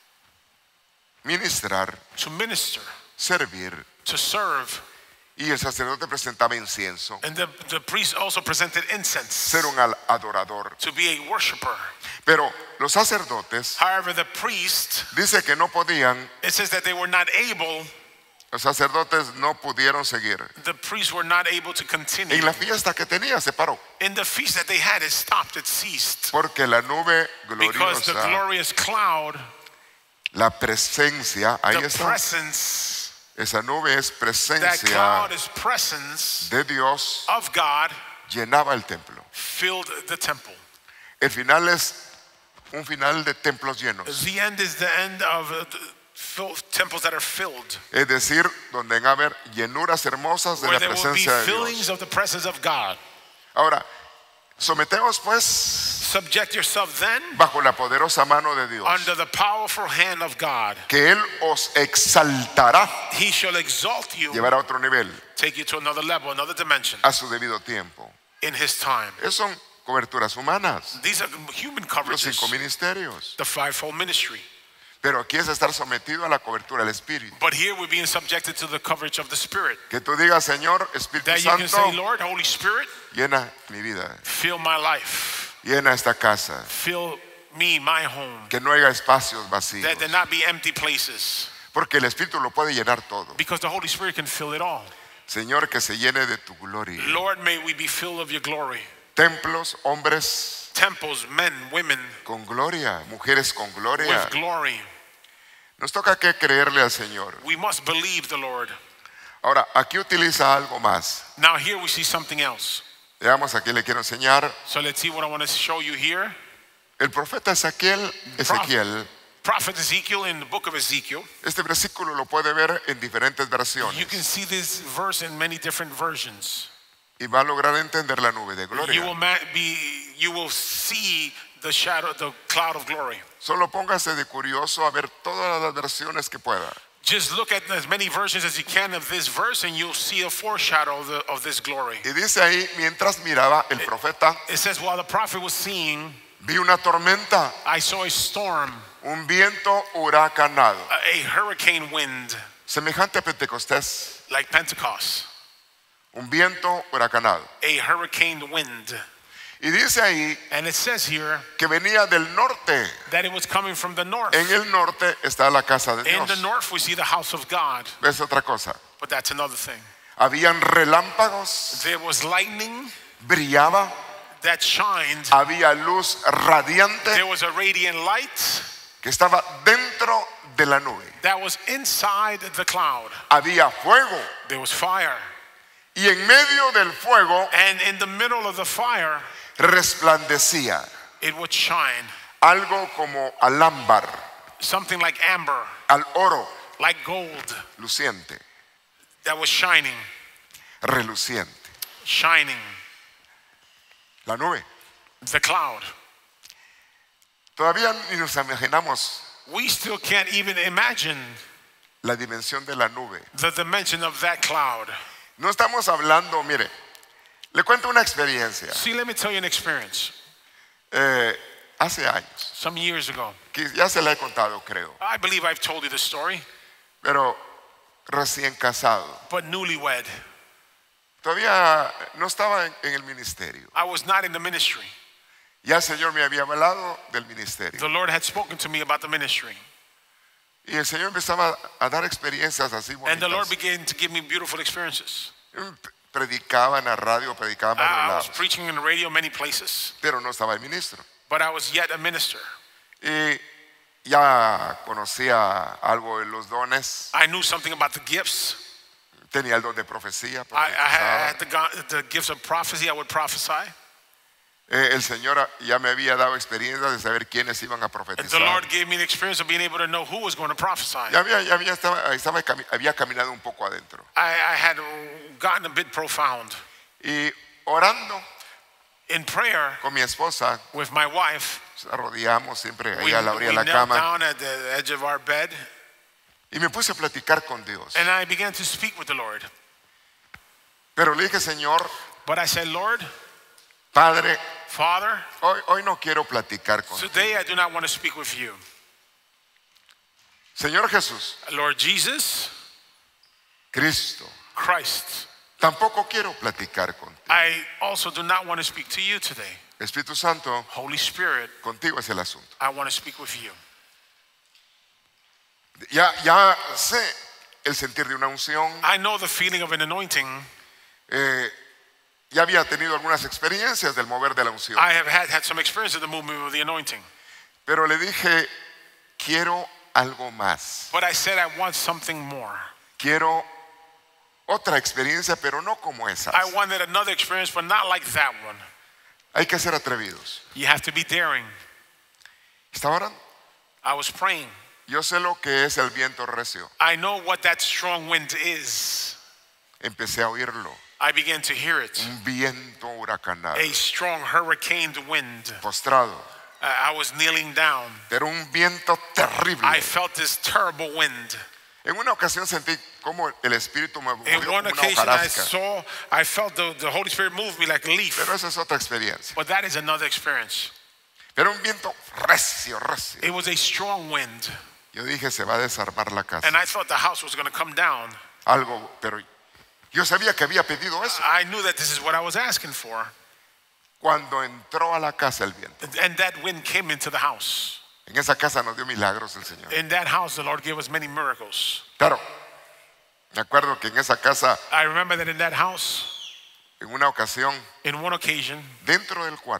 Ministrar, To minister, servir. to serve. Y el sacerdote presentaba incienso. And the priest also presented incense, Ser un adorador. to be a worshiper. Pero los sacerdotes However, the priest, dice que no podían, it says that they were not able, los sacerdotes no pudieron seguir. the priests were not able to continue. En la fiesta que tenía se paró. In the feast that they had, it stopped, it ceased. Porque la nube Because the gloriosa, glorious cloud, la presencia, ahí the está. presence, Esa nube es that presencia cloud is presence de Dios, of God, llenaba el templo. filled the temple. El final es un final de templos llenos. The end is the end of temples that are filled, Es decir, donde va a haber llenuras hermosas de where la there will be presencia de fillings Dios. of the presence of God. Ahora, sometemos pues Subject yourself then bajo la poderosa mano de Dios, under the powerful hand of God. que Él os exaltará, He shall exalt you, llevará a otro nivel, take you to another level, another dimension a su debido tiempo. in His time. Esas son coberturas humanas, These are human los coverages, 5 ministerios. the fivefold ministry. Pero aquí es estar sometido a la cobertura del Espíritu. But here we're being subjected to the coverage of the Spirit. Que tú digas, Señor, Espíritu That you can say, Santo, Lord, Holy Spirit, llena mi vida, fill my life, llena esta casa, fill me, my home, que no haya espacios vacíos. that there not be empty places. Porque el Espíritu lo puede llenar todo. Because the Holy Spirit can fill it all. Señor, que se llene de tu gloria. Lord, may we be filled of your glory. Templos, hombres, temples, men, women con gloria, mujeres con gloria. with glory. Nos toca que creerle al Señor. We must believe the Lord. Ahora, aquí utiliza algo más. Now here we see something else. Veamos, aquí le quiero enseñar. So let's see what I want to show you here. El profeta Ezequiel, Prophet Ezekiel, in the book of Ezekiel, este versículo lo puede ver en diferentes versiones you can see this verse in many different versions. y va a lograr entender la nube de You gloria. will see the shadow, the cloud of glory. Solo póngase de curioso a ver todas las versiones que pueda. Just look at as many versions as you can of this verse and you'll see a foreshadow of this glory. Y dice ahí, mientras miraba el profeta, It says, while the prophet was seeing, vi una tormenta, I saw a storm, un viento huracanado, a hurricane wind, semejante a Pentecostés, like Pentecost, un viento huracanado. a hurricane wind. Y dice ahí And it says here que venía del norte. that it was coming from the north. En el norte está la casa de In the Dios. north we see the house of God, Es otra cosa. but that's another thing. Habían relámpagos, There was lightning brillaba, that shined. había luz radiante There was a radiant light que estaba dentro de la nube. that was inside the cloud. Había fuego There was fire. y en medio del fuego And in the middle of the fire, resplandecía it would shine. algo como al ámbar, Something like amber, al oro, like gold luciente, that was shining, reluciente. shining. La nube. The cloud. Todavía ni nos imaginamos We still can't even imagine la dimensión de la nube. the dimension of that cloud. No estamos hablando, mire, le cuento una experiencia. See, let me tell you an experience. Hace años, Some years ago, que ya se la he contado, creo, I believe I've told you the story, pero recién casado. but newlywed. Todavía no estaba en el ministerio. I was not in the ministry. Ya el Señor me había hablado del ministerio. The Lord had spoken to me about the ministry. Y el Señor empezaba a dar experiencias así And the Lord bonitas. began to give me beautiful experiences. Predicaba en la radio, predicaba en varios I was lados, preaching in the radio many places, pero no estaba el ministro. but I was yet a minister. Y ya conocía algo de los dones. I knew something about the gifts. Tenía el don de profecía. I profetizaba. had the gifts of prophecy. I would prophesy. El Señor ya me había dado experiencia de saber quiénes iban a And the profetizar. Lord gave me the experience of being able to know who was going to prophesy. Había caminado un poco adentro. I had gotten a bit profound. Y orando In prayer con mi esposa, with my wife, nos arrodillamos siempre we ahí a la orilla de la knelt cama. down at the edge of our bed, Y me puse a platicar con Dios. and I began to speak with the Lord. Pero le dije, Señor, But I said, Lord, Padre, Father, hoy no quiero platicar contigo. today I do not want to speak with you. Señor Jesús, Lord Jesus, Cristo, Christ, tampoco quiero platicar contigo. I also do not want to speak to you today. Espíritu Santo, Holy Spirit, contigo es el asunto. I want to speak with you. Ya sé el sentir de una unción. I know the feeling of an anointing. Ya había tenido algunas experiencias del mover de la unción. I have had some experience of the movement of the anointing. Pero le dije, quiero algo más. But I said I want something more. Quiero otra experiencia, pero no como esas. I wanted another experience, but not like that one. Hay que ser atrevidos. You have to be daring. ¿Estaba orando? I was praying. Yo sé lo que es el viento recio. I know what that strong wind is. Empecé a oírlo. I began to hear it. Un viento huracanado. A strong hurricane wind. Postrado. I was kneeling down. Era un viento terrible. I felt this terrible wind. En una ocasión sentí como el Espíritu me movió In como one una occasion hojarasca. I felt the Holy Spirit move me like a leaf. Pero esa es otra experiencia. But that is another experience. Era un viento recio, recio. It was a strong wind. Yo dije, se va a desarmar la casa. And I thought the house was going to come down. Algo, pero yo sabía que había pedido eso. I knew that this is what I was asking for. Cuando entró a la casa el viento. And that wind came into the house. En esa casa nos dio milagros el Señor. In that house, the Lord gave us many miracles. Claro, me acuerdo que en esa casa, I remember that in that house, en una ocasión, in one occasion, dentro del cuarto,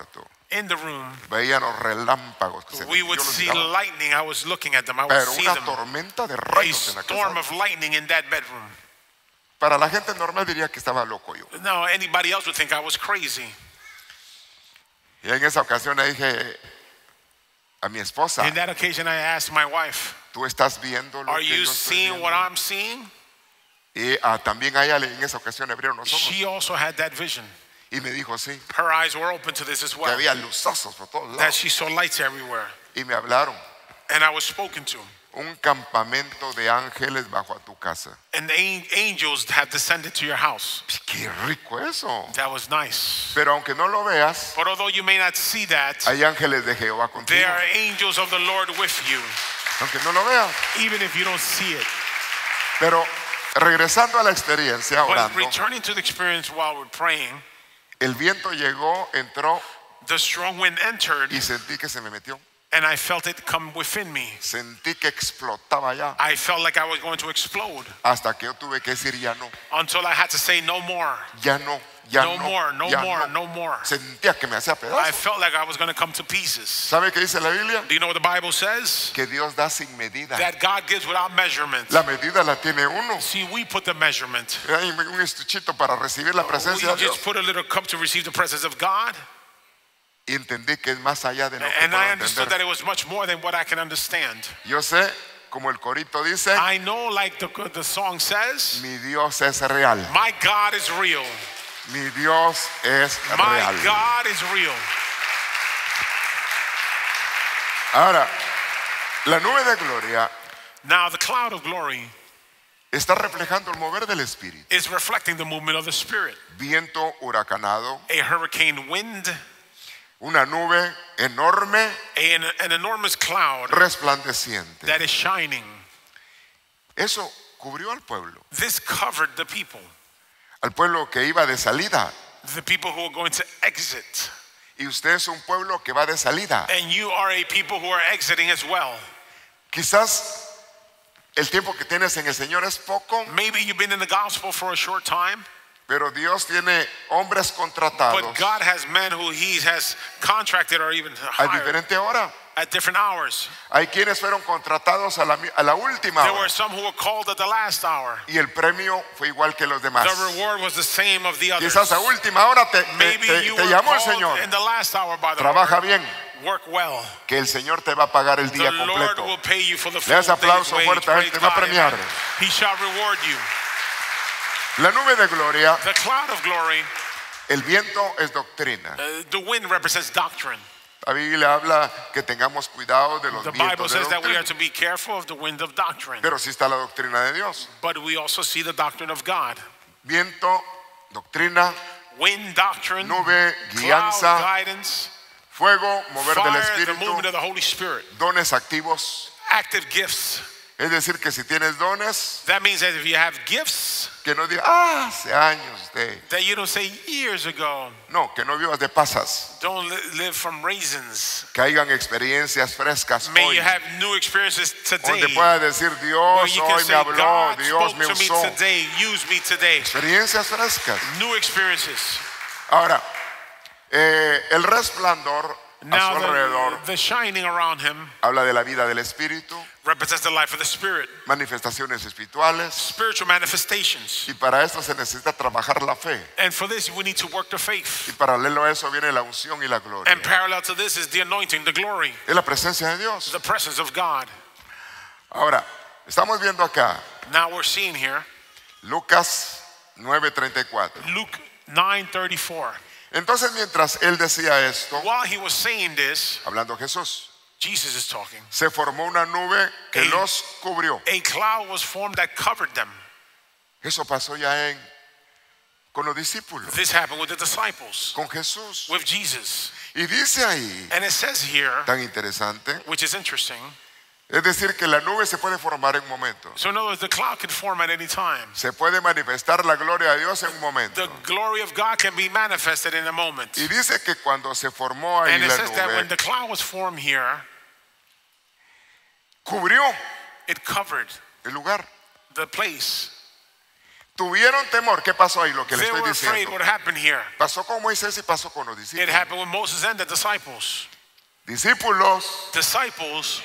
in the room, veían los relámpagos que se we yo would los see miraba. lightning. I was looking at them. I would Pero see una them. tormenta de A rayos en la storm casa. of lightning in that bedroom. Para la gente normal diría que estaba loco yo. No, anybody else would think I was crazy. Y en esa ocasión le dije a mi esposa, In that occasion, I asked my wife, ¿tú estás viendo lo "Are que you yo estoy seeing what viendo?" I'm seeing?" Y también a ella en esa ocasión le abrieron los ojos She also had that vision. y me dijo sí, Her eyes were open to this as que well. había luzazos por todos That lados. she saw lights everywhere. Y me hablaron, And I was spoken to. un campamento de ángeles bajo a tu casa. And the angels have descended to your house. Qué rico eso. That was nice. Pero aunque no lo veas, But although you may not see that, hay ángeles de Jehová contigo. there are angels of the Lord with you, Aunque no lo veas. even if you don't see it. Pero regresando a la experiencia, But orando, returning to the experience while we're praying, el viento llegó, entró the strong wind entered, y sentí que se me metió. and I felt it come within me. Sentí que explotaba ya. I felt like I was going to explode Hasta que yo tuve que decir ya no, until I had to say no more. ya no, ya No no, more, no ya more, no. no more. Sentía que me hacía I pedazos. felt like I was going to come to pieces. ¿Sabe qué dice la Biblia? Do you know what the Bible says? Que Dios da sin medida. That God gives without measurement. La medida la tiene uno. See, we put the measurement. Hay un estuchito para recibir la We presencia de Dios. just put a little cup to receive the presence of God. Y entendí que es más allá de lo que And puedo I understood that entender. it was much more than what I can understand. Yo sé, como el corito dice, I know, like the song says, mi Dios es real. my God is real. Mi Dios es My real. God is real. Ahora, la nube de gloria Now, the cloud of glory está reflejando el mover del Espíritu. is reflecting the movement of the Spirit. Viento huracanado, A hurricane wind, una nube enorme, an enormous cloud resplandeciente. that is shining. Eso cubrió al pueblo. This covered the people Que iba de salida. who are going to exit. Y usted es un pueblo que va de salida. And you are a people who are exiting as well. Quizás el tiempo que tienes en el Señor es poco, Maybe you've been in the gospel for a short time, pero Dios tiene hombres contratados but God has men who He has contracted or even a hired diferente hora. at different hours. Hay quienes fueron contratados a la última There hora. were some who were called at the last hour. Y el premio fue igual que los demás. The reward was the same of the others. Quizás a última hora te Maybe you were llamó el called Señor. in the last hour by the Trabaja Lord. bien, Work well. que el Señor te va a pagar el The día Lord completo. will pay you for the Le full das day's aplauso wage. fuerte a él, Praise te va a God, premiar. amen. He shall reward you. La nube de gloria, The cloud of glory, el viento es doctrina. the wind represents doctrine. La Biblia habla que tengamos cuidado de los The Bible vientos de says that we are doctrina. to be careful of the wind of doctrine. Pero sí está la doctrina de Dios. But we also see the doctrine of God. Viento, doctrina, Wind doctrine, nube, cloud guianza, guidance, fuego, mover del fire, the movement Espíritu, of the Holy Spirit, dones activos. active gifts. Es decir, que si tienes dones, That means that if you have gifts que no digas, hace años de... that you don't say years ago, No, que no vivas de pasas. don't live from raisins. Que hayan experiencias frescas May hoy. you have new experiences today. Donde puedas decir, Where Dios you can hoy say, me habló, God Dios spoke me to me usó. today, use me today. Experiencias frescas. New experiences. Ahora, el resplandor a Now su alrededor the shining around him habla de la vida del Espíritu, represents the life of the Spirit, manifestaciones espirituales. spiritual manifestations. Y para esto se necesita trabajar la fe. And for this, we need to work the Y faith. paralelo a eso viene la unción y la gloria. And parallel to this is the anointing, the glory, Es la presencia de Dios. the presence of God. Ahora, estamos viendo acá Now we're seeing here Lucas 9:34. Luke 9:34. Entonces, mientras él decía esto, While he was saying this, hablando Jesús, Jesus is talking. se formó una nube que Ey. los cubrió. A cloud was formed that covered them. Eso pasó ya con los discípulos, This happened with the disciples, con Jesús. with Jesus. Y dice ahí, And it says here, tan interesante, which is interesting, es decir, que la nube se puede formar en un momento. so in other words, the cloud can form at any time. Se puede manifestar la gloria de Dios en un momento. The glory of God can be manifested in a moment. Y dice que cuando se formó ahí And it la says that when nube, the cloud was formed here, cubrió it covered el lugar. the place. Tuvieron temor. ¿Qué pasó ahí? Lo que le They estoy were afraid. diciendo. What happened here? Pasó con Moisés y pasó con los It discípulos. happened with Moses and the disciples. Discípulos, Disciples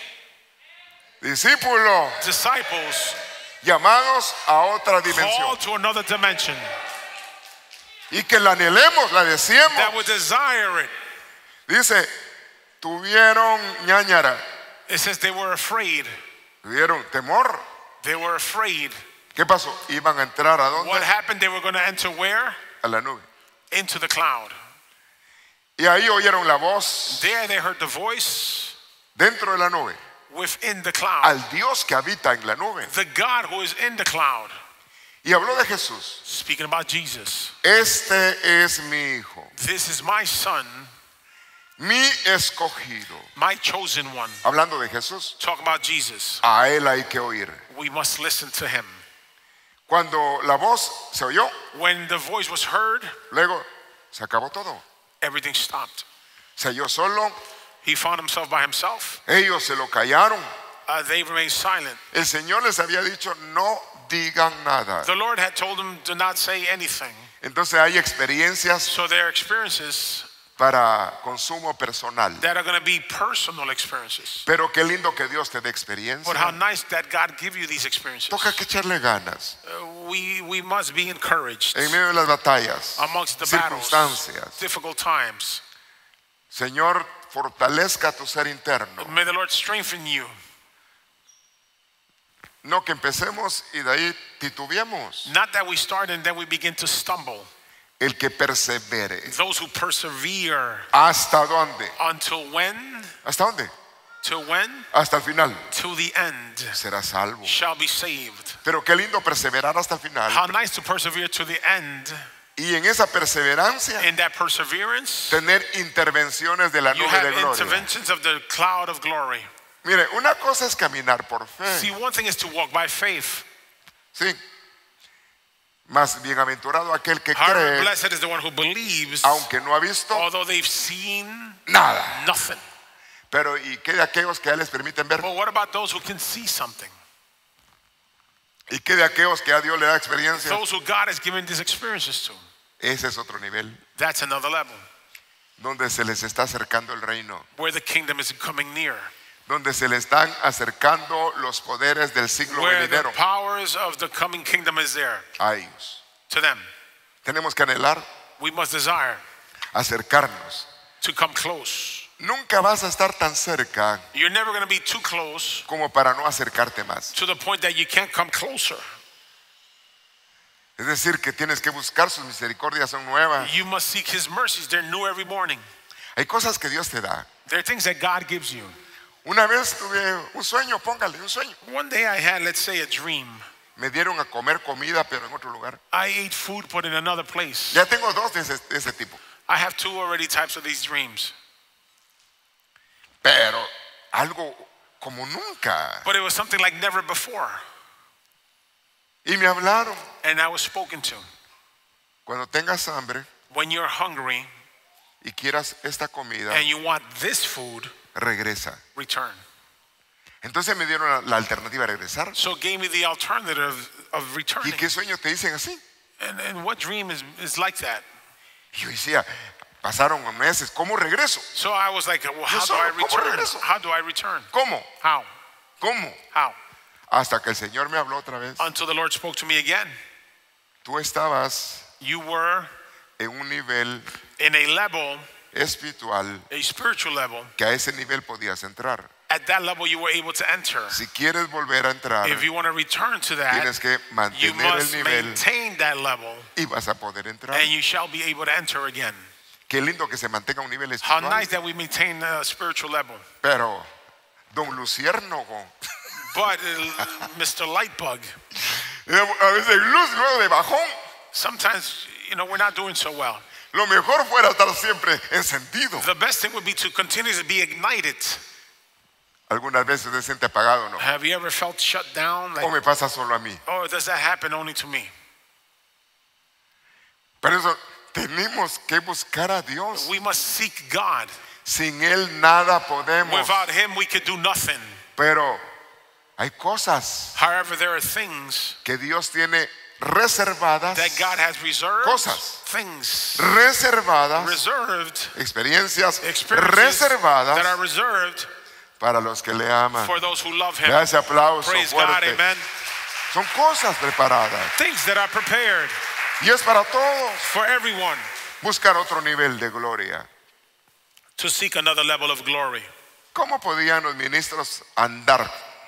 llamados a otra dimensión. called to another dimension. Y que la anhelemos, la deseemos. That would desire it. Dice, tuvieron ñañara, It says they were afraid. tuvieron temor. They were afraid. ¿Qué pasó? Iban a entrar a dónde? What happened? They were going to enter where? A la nube. Into the cloud. Y ahí oyeron la voz There they heard the voice dentro de la nube. within the cloud. Al Dios que habita en la nube. The God who is in the cloud. Y habló de Jesús. Speaking about Jesus. Este es mi hijo, This is my son, mi escogido. my chosen one. Hablando de Jesús, Talk about Jesus. a él hay que oír. We must listen to him. Cuando la voz se oyó, When the voice was heard, luego se acabó todo. everything stopped. Se halló solo, He found himself by himself. ellos se lo callaron. They remained silent. El Señor les había dicho, no digan nada. The Lord had told them to not say anything. Entonces hay experiencias So their experiences para consumo personal. that are going to be personal experiences. Pero qué lindo que Dios te dé But how experiencia. nice that God give you these experiences. Toca que echarle ganas We must be encouraged en medio de las batallas, amongst the battles, circunstancias. difficult times. Señor, fortalezca tu ser interno. May the Lord strengthen you. No que empecemos y de ahí titubeemos. Not that we start and then we begin to stumble. El que persevere. Those who persevere ¿Hasta dónde? until when? ¿Hasta dónde? Till when? Hasta el final. Till the end Será salvo. shall be saved. Pero qué lindo perseverar hasta el final. How nice to persevere to the end. Y en esa perseverancia In that perseverance, tener intervenciones de la you nube have de gloria. interventions of the cloud of glory. Mire, una cosa es caminar por See, fe. one thing is to walk by faith. Sí. Más bienaventurado aquel que However, cree, blessed is the one who believes, aunque no ha visto although they've seen nada. nothing. Pero ¿y qué de aquellos que a él les permiten ver? But what about those who can see something? ¿Y qué de aquellos que a Dios le da experiencia? Those who God has given these experiences to. Ese es otro nivel, That's another level. donde se les está acercando el reino, Where the kingdom is coming near. donde se le están acercando los poderes del siglo Where the venidero powers of the coming kingdom is there. a ellos. To them. Tenemos que anhelar, We must desire acercarnos. to come close. Nunca vas a estar tan cerca You're never going to be too close como para no acercarte más. to the point that you can't come closer. Es decir, que tienes que buscar sus misericordias, son nuevas. You must seek his mercies. They're new every morning. Hay cosas que Dios te da. There are things that God gives you. Una vez tuve un sueño, póngale un sueño. One day I had, let's say, a dream. Me dieron a comer comida, pero en otro lugar. I ate food but in another place. Ya tengo dos de ese tipo. I have two already types of these dreams. Pero algo como nunca. But it was something like never before. Y me hablaron. And I was spoken to. Cuando tengas hambre When you're hungry y quieras esta comida, and you want this food, regresa. return. Entonces me dieron la alternativa de regresar. So it gave me the alternative of ¿Y returning. qué sueño te dicen así? And what dream is like that? Y yo decía, pasaron meses, ¿cómo regreso? So I was like, well, how do solo, I ¿cómo return? regreso? How do I return? ¿Cómo? How? ¿Cómo? How? Hasta que el Señor me habló otra vez. Until the Lord spoke to me again. Tú estabas You were en un nivel in a level, espiritual a spiritual level. que a ese nivel podías entrar. At that level, you were able to enter. Si quieres volver a entrar, If you want to return to that, tienes que you mantener el must nivel maintain that level, y vas a poder entrar. and you shall be able to enter again. Qué lindo que se mantenga un nivel How espiritual. nice that we maintain a spiritual level. Pero don Luciérnago, But Mr. Lightbug, a veces luz luego de bajón. sometimes, we're not doing so well. Lo mejor fuera estar siempre encendido. The best thing would be to continue to be ignited. Algunas veces se siente apagado, ¿no? Have you ever felt shut down? O me pasa solo a mí. Oh, does that happen only to me? Por eso tenemos que buscar a Dios. We must seek God. Sin Él nada podemos. Without him, we could do nothing. Pero hay cosas However, there are things que Dios tiene reservadas, that God has reserved cosas. things reservadas, reserved experiencias experiences that are reservadas reserved para los que le aman. for those who love him. Le da ese aplauso Praise God, fuerte. amen. Son cosas preparadas Things that are prepared y es para todos for everyone buscar otro nivel de gloria. to seek another level of glory. ¿Cómo podían los ministros andar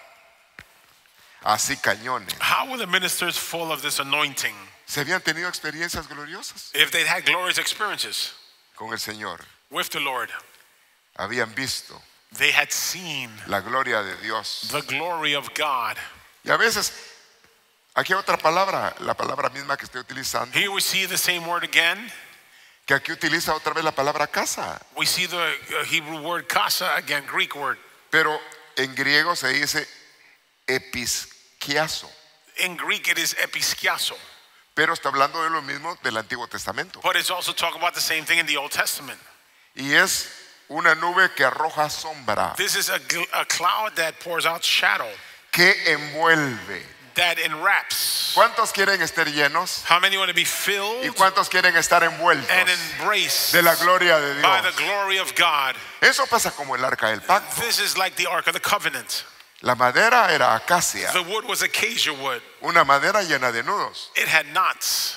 así cañones? How were the ministers full of this anointing Se habían tenido experiencias gloriosas if they'd had glorious experiences con el Señor. with the Lord? Habían visto They had seen la gloria de Dios. the glory of God. Y a veces, aquí hay otra palabra, la palabra misma que estoy utilizando, Here we see the same word again. que aquí utiliza otra vez la palabra casa. We see the Hebrew word kasa again, Greek word. Pero en griego se dice episkiazo. In Greek it is episkiazo, Pero está hablando de lo mismo del Antiguo Testamento. but it's also talking about the same thing in the Old Testament. Y es una nube que arroja sombra, This is a cloud that pours out shadow, que envuelve. that enwraps. ¿Cuántos quieren estar llenos? How many want to be ¿Y filled cuántos quieren estar envueltos and embraced de la gloria de by the Dios? glory of God? Eso pasa como el arca del pacto. This is like the Ark of the Covenant. La madera era acacia, The wood was acacia wood. una madera llena de nudos. It had knots.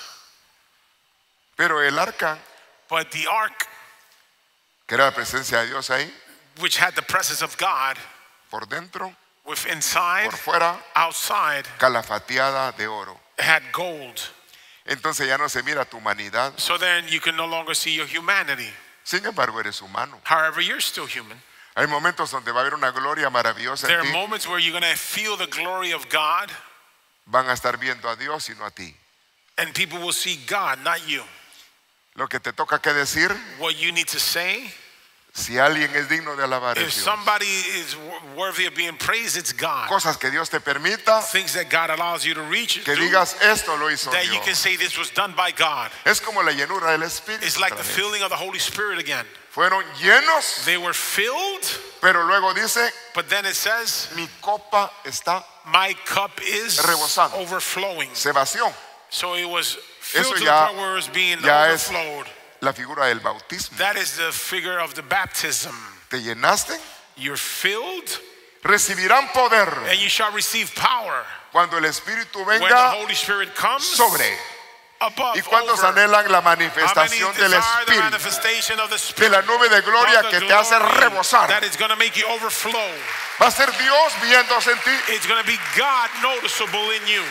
Pero el arca, But the ark, que era la presencia de Dios ahí, which had the presence of God por dentro, with inside, por fuera, outside, calafateada de oro. had gold. Entonces ya no se mira tu humanidad. So then you can no longer see your humanity. Sin embargo, eres humano. However, you're still human. Hay momentos donde va a haber una gloria maravillosa There en are ti. moments where you're going to feel the glory of God, Van a estar viendo a Dios y no a ti. and people will see God, not you. Lo que te toca que decir, What you need to say, si alguien es digno de alabar, if es Dios. somebody is worthy of being praised, it's God. Cosas que Dios te permita, Things that God allows you to reach, que do, digas, esto lo hizo that you can Dios. say this was done by God. Es como la llenura del Espíritu. It's like otra the vez. filling of the Holy Spirit again. Fueron llenos, They were filled, pero luego dice, but then it says, mi copa está, my cup is Rebosando. overflowing. se vació. So it was filled Eso to the ya- point where it was being ya es- overflowed. La figura del bautismo. That is the figure of the baptism. ¿Te llenaste? You're filled, Recibirán poder and you shall receive power cuando el Espíritu when the venga Holy Spirit comes sobre. above. ¿Y cuántos over. anhelan la How many manifestación del desire the Espíritu? manifestation of the De Spirit? la nube de gloria Of the que te hace glory rebosar. that is going to make you overflow. Va a ser Dios viéndose en ti. It's going to be God noticeable in you,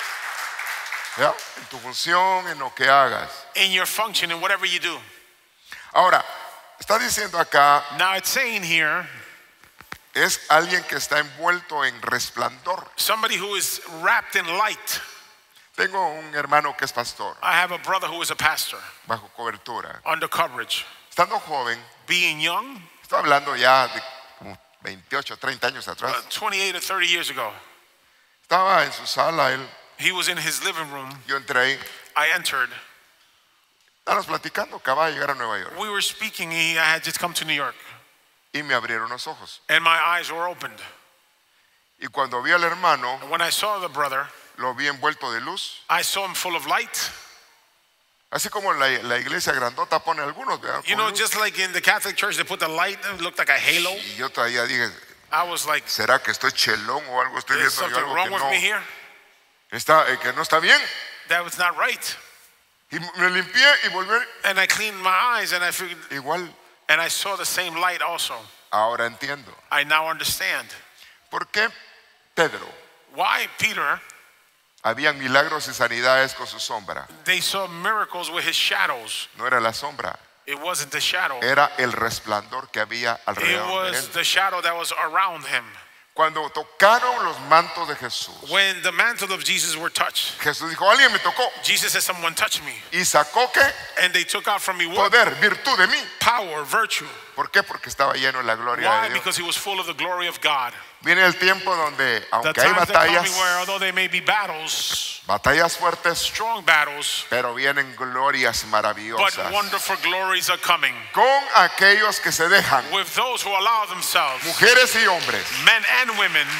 ¿Ya? En tu función, en lo que hagas. in your function, in whatever you do. Ahora, está diciendo acá, Now it's saying here, es alguien que está envuelto en resplandor. somebody who is wrapped in light. Tengo un hermano que es pastor, I have a brother who is a pastor, bajo cobertura. under coverage. Estando joven, Being young, estoy hablando ya de como 28, 30 años atrás. 28 or 30 years ago, Estaba en su sala, él, he was in his living room. yo entré ahí. I entered. Estábamos platicando, acababa de llegar a Nueva York. We were speaking. I had just come to New York, Y me abrieron los ojos. and my eyes were opened. Y cuando vi al hermano, And when I saw the brother, lo vi envuelto de luz. I saw him full of light. Así como la iglesia grandota pone algunos, ¿verdad? You Con know, luz. just like in the Catholic Church, they put the light and it looked like a halo. Y yo todavía dije, I was like, ¿será que estoy chelón o algo? Estoy is viendo yo something algo wrong que with no me here? que no está bien. That was not right. Y me limpié y volví And I cleaned my eyes and I figured, igual. and I saw the same light also. Ahora entiendo. I now understand ¿Por qué Pedro? why Peter, Habían milagros y sanidades con su sombra. they saw miracles with his shadows. No era la sombra, It wasn't the shadow. era el resplandor que había It alrededor de was él. the shadow that was around him. Cuando tocaron los mantos de Jesús, When the mantle of Jesus were touched, Jesús dijo, alguien me tocó. Jesus said, someone touched me. Y sacó que And they took out from me what? poder, virtud de mí. Power, virtue. ¿Por qué? Porque estaba lleno de la gloria Why? de Dios. Because he was full of the glory of God. Viene el tiempo donde, The aunque hay times are coming batallas, where, although there may be battles, batallas fuertes, strong battles, pero vienen glorias but maravillosas wonderful glories are coming con aquellos que se dejan, with those who allow themselves, mujeres y hombres, men and women,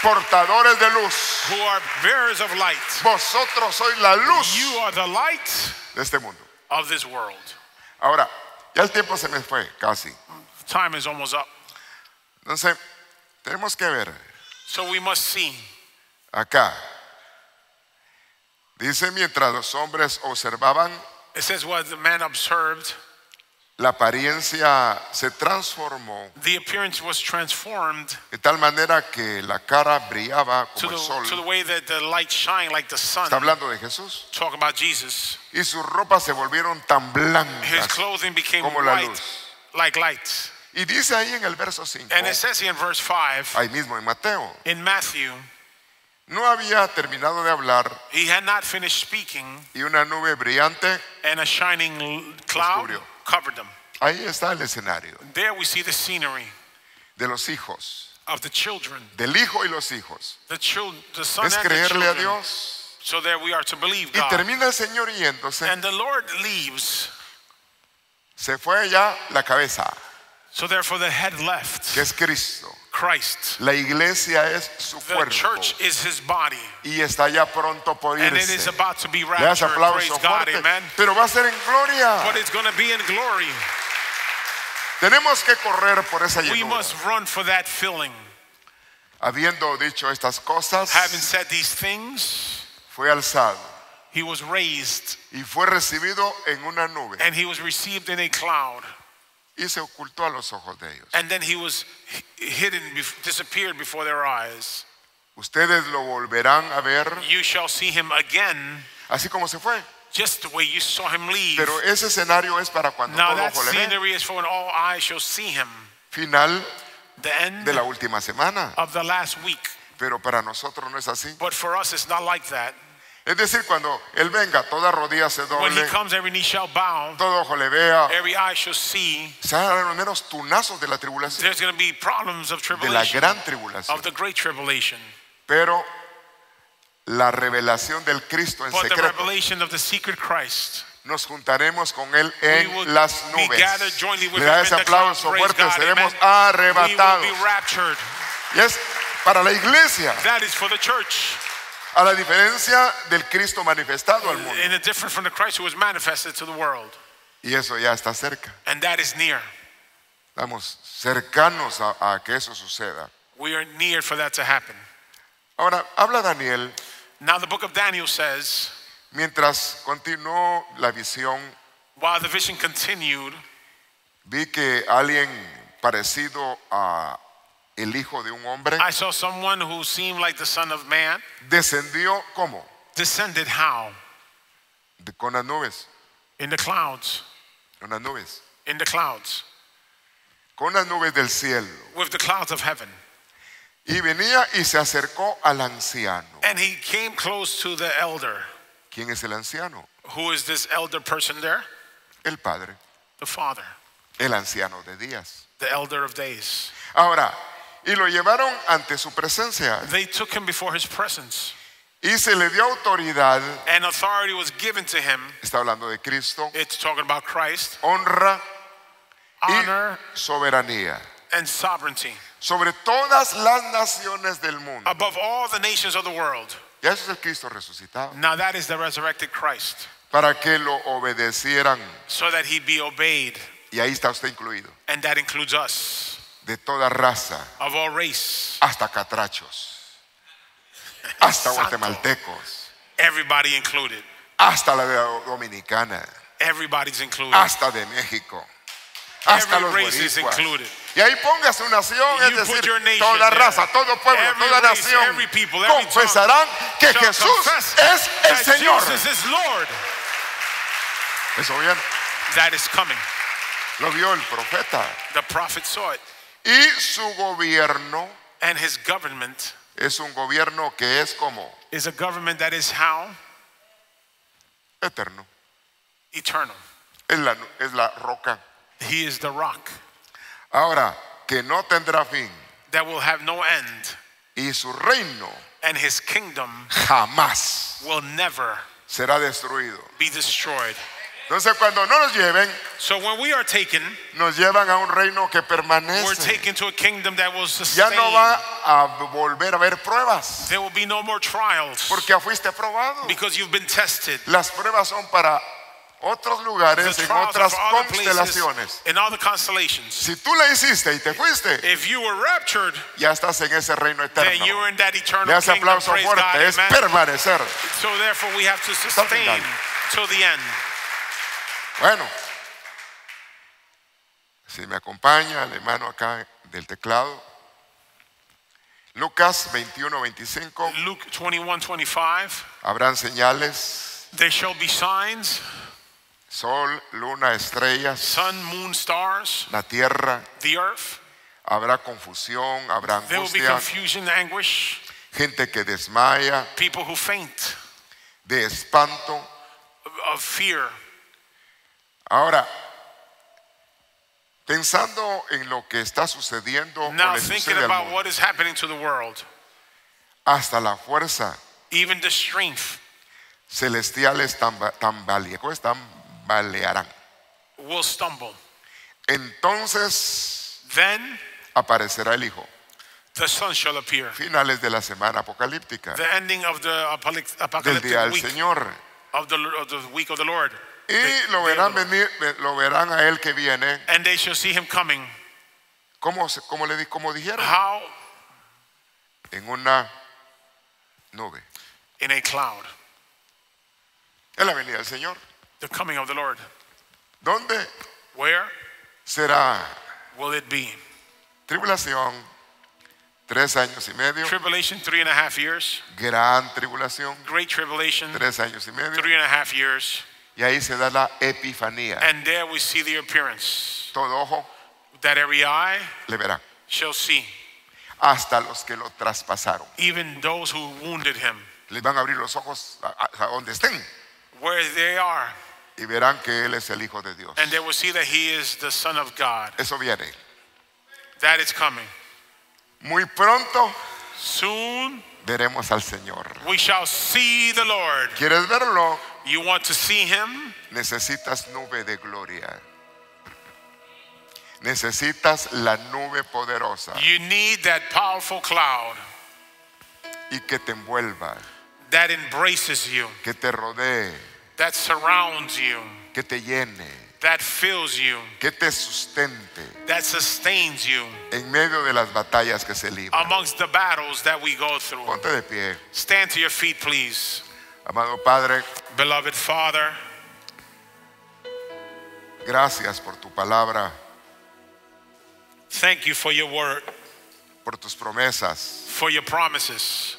portadores de luz. who are bearers of light. Vosotros sois la luz You are the light de este mundo. of this world. Ahora, ya el tiempo se me fue, casi. Time is almost up. Entonces, tenemos que ver So we must see. acá. Dice, mientras los hombres observaban, It says what the man observed, la apariencia se transformó the appearance was transformed de tal manera que la cara brillaba to como el sol. the way that the light shine like the sun. Está hablando de Jesús. Talk about Jesus. Y sus ropas se volvieron tan His blancas clothing became como la white, luz. like light. Y dice ahí en el verso 5, And it says here in verse 5, ahí mismo en Mateo, in Matthew, no había terminado de hablar he had not finished speaking, y una nube brillante, and a shining cloud cubrió. covered them. ahí está el escenario There we see the scenery de los hijos, of the children, del hijo y los hijos. the son Es and the creerle a children. Dios. So there we are to believe Y God. termina el Señor yéndose, And the Lord leaves. se fue ya la cabeza, So therefore the head left, que es Cristo. Christ. La iglesia es su The cuerpo church is his body. y está ya pronto por And it is irse. about to be Le das raptured. Praise aplauso God, fuerte, amen. pero va a ser en gloria. But it's going to be in glory. Tenemos que correr por esa We llenura. must run for that filling. Habiendo dicho estas cosas, Having said these things, fue alzado he was raised y fue recibido en una nube and he was received in a cloud. y se ocultó a los ojos de ellos. And then he was hidden, disappeared before their eyes. Ustedes lo volverán a ver You shall see him again, así como se fue. just the way you saw him leave. Pero ese escenario es para cuando Now todo that ojo le ve. scenery is for when all eyes shall see him. Final The end de la última semana. of the last week. Pero para nosotros no es así. But for us, it's not like that. Es decir, cuando Él venga, toda rodilla se When he doble, comes, every knee shall bow, todo ojo le vea. every eye shall see. Se harán los menos tunazos de la tribulación, There's going to be problems of de la tribulation, gran tribulación. of the great tribulation. Pero la revelación del Cristo en But the secreto, revelation of the secret Christ, nos juntaremos con Él we will en las be nubes. gathered jointly with Le da him ese in the clouds. aplauso Praise fuerte, God, seremos amen. We will arrebatados. be raptured. Y es para la iglesia, That is for the church. a la diferencia del Cristo manifestado al mundo. And it's different from the Christ who was manifested to the world. Y eso ya está cerca. And that is near. Estamos cercanos a que eso suceda. We are near for that to happen. Ahora, habla Daniel, Now the book of Daniel says, mientras continuó la visión, while the vision continued, vi que alguien parecido a el hijo de un hombre I saw someone who seemed like the Son of Man descendió como descended how? con las nubes, In the clouds. con las nubes, In the clouds. con las nubes del cielo. With the clouds of heaven. Y venía y se acercó al anciano. And he came close to the elder. ¿Quién es el anciano? Who is this elder person there? El padre, The Father. el anciano de días. The elder of days. Ahora, y lo llevaron ante su presencia They took him before his presence. y se le dio autoridad, And authority was given to him. está hablando de Cristo, It's talking about Christ. honra y Honor soberanía and sovereignty. sobre todas las naciones del mundo. Above all the nations of the world. Y eso es el Cristo resucitado. Now that is the resurrected Christ. Para que lo obedecieran. So that he be obeyed. Y ahí está usted incluido. And that includes us. De toda raza, Of all race. hasta catrachos, hasta Santo. guatemaltecos, Everybody included. hasta la dominicana, Everybody's included. hasta de México, hasta Every los race is boricuas. included. Y ahí ponga su nación, es You put decir, your nation toda there. raza, todo pueblo, Every toda race, nación, every people, every confesarán que shall Jesús confess es el that Señor. Jesus is Lord. Eso bien, That is coming. lo vio el profeta. The prophet saw it. Y su gobierno And his government es un gobierno que es como is a government that is how? eterno. Eternal. Es la roca. He is the rock Ahora, que no tendrá fin. that will have no end. Y su reino And his kingdom jamás will never será destruido. be destroyed. Entonces cuando no nos lleven, So when we are taken, nos llevan a un reino que we're permanece. taken to a kingdom that will Ya sustain. no va a volver a haber pruebas, There will be no more trials porque ya fuiste probado. because you've been tested. Las pruebas son para otros The lugares, en trials are otras for other places constelaciones. in other constellations. Si tú le hiciste y te fuiste, If you were raptured, ya estás en ese reino then eterno. you were in that eternal Le hace kingdom. aplauso Praise God, fuerte, es amen. permanecer. So therefore we have to sustain final. till the end. Bueno, si me acompaña el hermano acá del teclado, Lucas 21:25, Luke 21:25. habrán señales, There shall be signs, sol, luna, estrellas, sun, moon, stars, la tierra, the earth. habrá confusión, habrá There will be angustia, confusion, anguish, gente que desmaya, people who faint de espanto. of fear. Ahora, pensando en lo que está sucediendo o Now le thinking sucede al about mundo, what is happening to the world, hasta la fuerza even the strength celestiales tambalearán. will stumble. Entonces Then aparecerá el Hijo. the Son shall appear. Finales de la semana apocalíptica, The ending of the del apocalyptic día del week Señor. of the week of the Lord. Y lo verán venir, lo verán a él que viene. And they shall see him coming. Como dijeron, How? en una nube. In a cloud. Es la venida del Señor. The coming of the Lord. ¿Dónde Where será? will it be? Tribulación, 3 años y medio. Tribulation, 3.5 years. Gran tribulación, Great tribulation, 3 años y medio. 3.5 years. Y ahí se da la epifanía. And there we see the appearance Todo ojo that every eye le verá. shall see. Hasta los que lo traspasaron. Even those who wounded him, Les van a abrir los ojos a donde estén. where they are. Y verán que Él es el Hijo de Dios. And they will see that he is the Son of God. Eso viene. That is coming. Muy pronto Soon veremos al Señor. we shall see the Lord. ¿Quieres verlo? You want to see him? Necesitas nube de gloria. Necesitas la nube poderosa You need that powerful cloud y que te envuelva, that embraces you, que te rodee, that surrounds you, que te llene, that fills you, que te sustente that sustains you en medio de las batallas que se libran. amongst the battles that we go through. Ponte de pie. Stand to your feet, please. Amado Padre, Beloved Father, gracias por tu palabra, thank you for your word, por tus promesas. for your promises.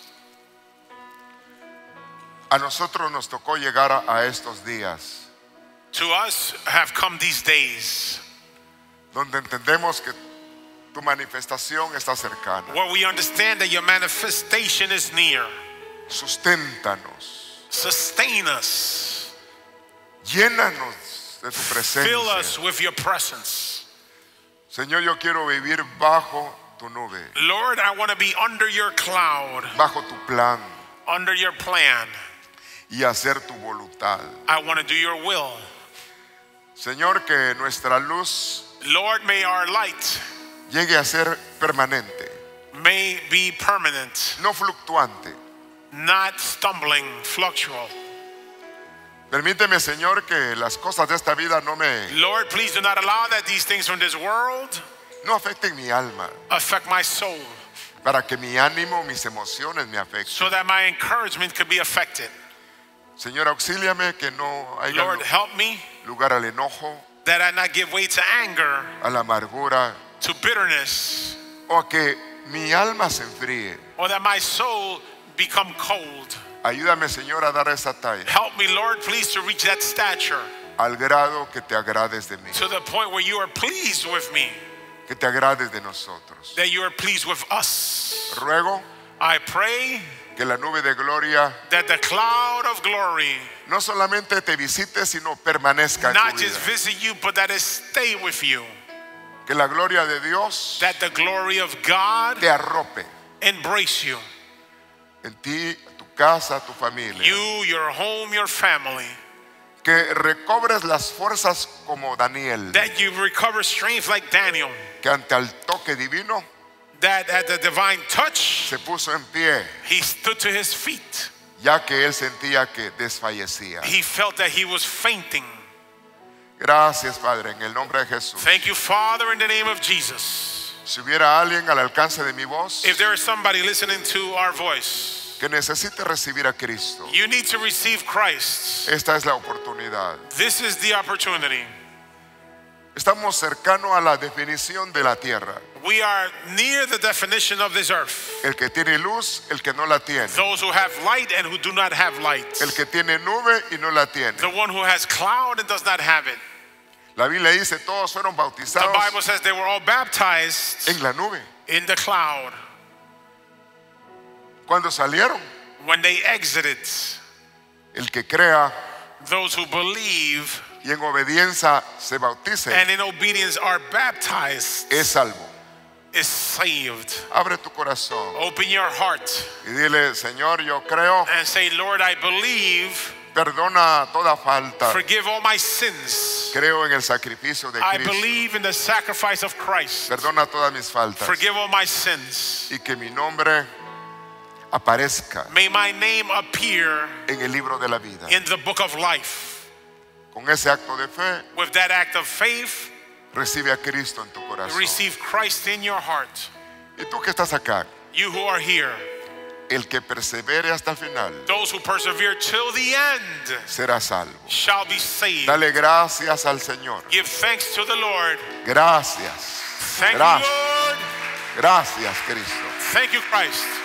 A nosotros nos tocó llegar a estos días To us have come these days donde entendemos que tu manifestación está cercana. where we understand that your manifestation is near. Susténtanos, Sustain us. llénanos de tu Fill us presencia. with your presence. Señor, yo quiero vivir bajo tu nube, Lord, I want to be under your cloud, bajo tu plan under your plan. y hacer tu voluntad. I want to do your will. Señor, que nuestra luz Lord, may our light llegue a ser permanente, may be permanent, no fluctuante. not stumbling, fluctual. Permíteme, Señor, que las cosas de esta vida Lord, please do not allow that these things from this world no afecten mi alma, affect my soul, para que mi ánimo, mis emociones me afecten. so that my encouragement could be affected. Señor, auxíliame que no haya Lord, help me lugar al enojo, that I not give way to anger, a la amargura, to bitterness, o a que mi alma se enfríe. or that my soul become cold. Ayúdame, Señor, a dar esa talla Help me, Lord, please, to reach that stature, al grado que te agrades de mí, to the point where you are pleased with me, que te agrades de nosotros. that you are pleased with us. Ruego I pray que la nube de gloria that the cloud of glory no solamente te visite, sino permanezca en not tu just vida. visit you, but that it stay with you. Que la gloria de Dios That the glory of God te arrope embrace you. en ti, tu casa, tu familia. You, your home, your family. que recobres las fuerzas como Daniel, that you recover strength like Daniel, que ante el toque divino that at the divine touch, se puso en pie, he stood to his feet. ya que él sentía que desfallecía. He felt that he was fainting. Gracias, Padre, en el nombre de Jesús. Thank you, Father, in the name of Jesus. Si hubiera alguien al alcance de mi voz If there is somebody listening to our voice, que necesite recibir a Cristo, you need to receive Christ. esta es la oportunidad. This is the opportunity. Estamos cercanos a la definición de la tierra. We are near the definition of this earth. El que tiene luz, el que no la tiene. Those who have light and who do not have light. El que tiene nube y no la tiene. The one who has cloud and does not have it. La Biblia dice, todos fueron The bautizados Bible says they were all baptized en la nube. in the cloud. Cuando salieron, When they exited, el que crea those who believe y en obediencia se bautice and in obedience are baptized es salvo. is saved. Abre tu corazón Open your heart y dile, Señor, yo creo, and say, Lord, I believe. perdona toda falta. Forgive all my sins. Creo en el sacrificio de I Cristo. believe in the sacrifice of Christ. Perdona todas mis faltas Forgive all my sins. y que mi nombre aparezca May my name appear en el libro de la vida. in the book of life. Con ese acto de fe, With that act of faith, recibe a Cristo en tu corazón. receive Christ in your heart. Y tú que estás acá, You who are here, el que persevere hasta el final those who persevere till the end será salvo. shall be saved. Dale gracias al Señor. Give thanks to the Lord. Gracias. Thank you, Gracias. Lord. Gracias, Cristo. Thank you, Christ.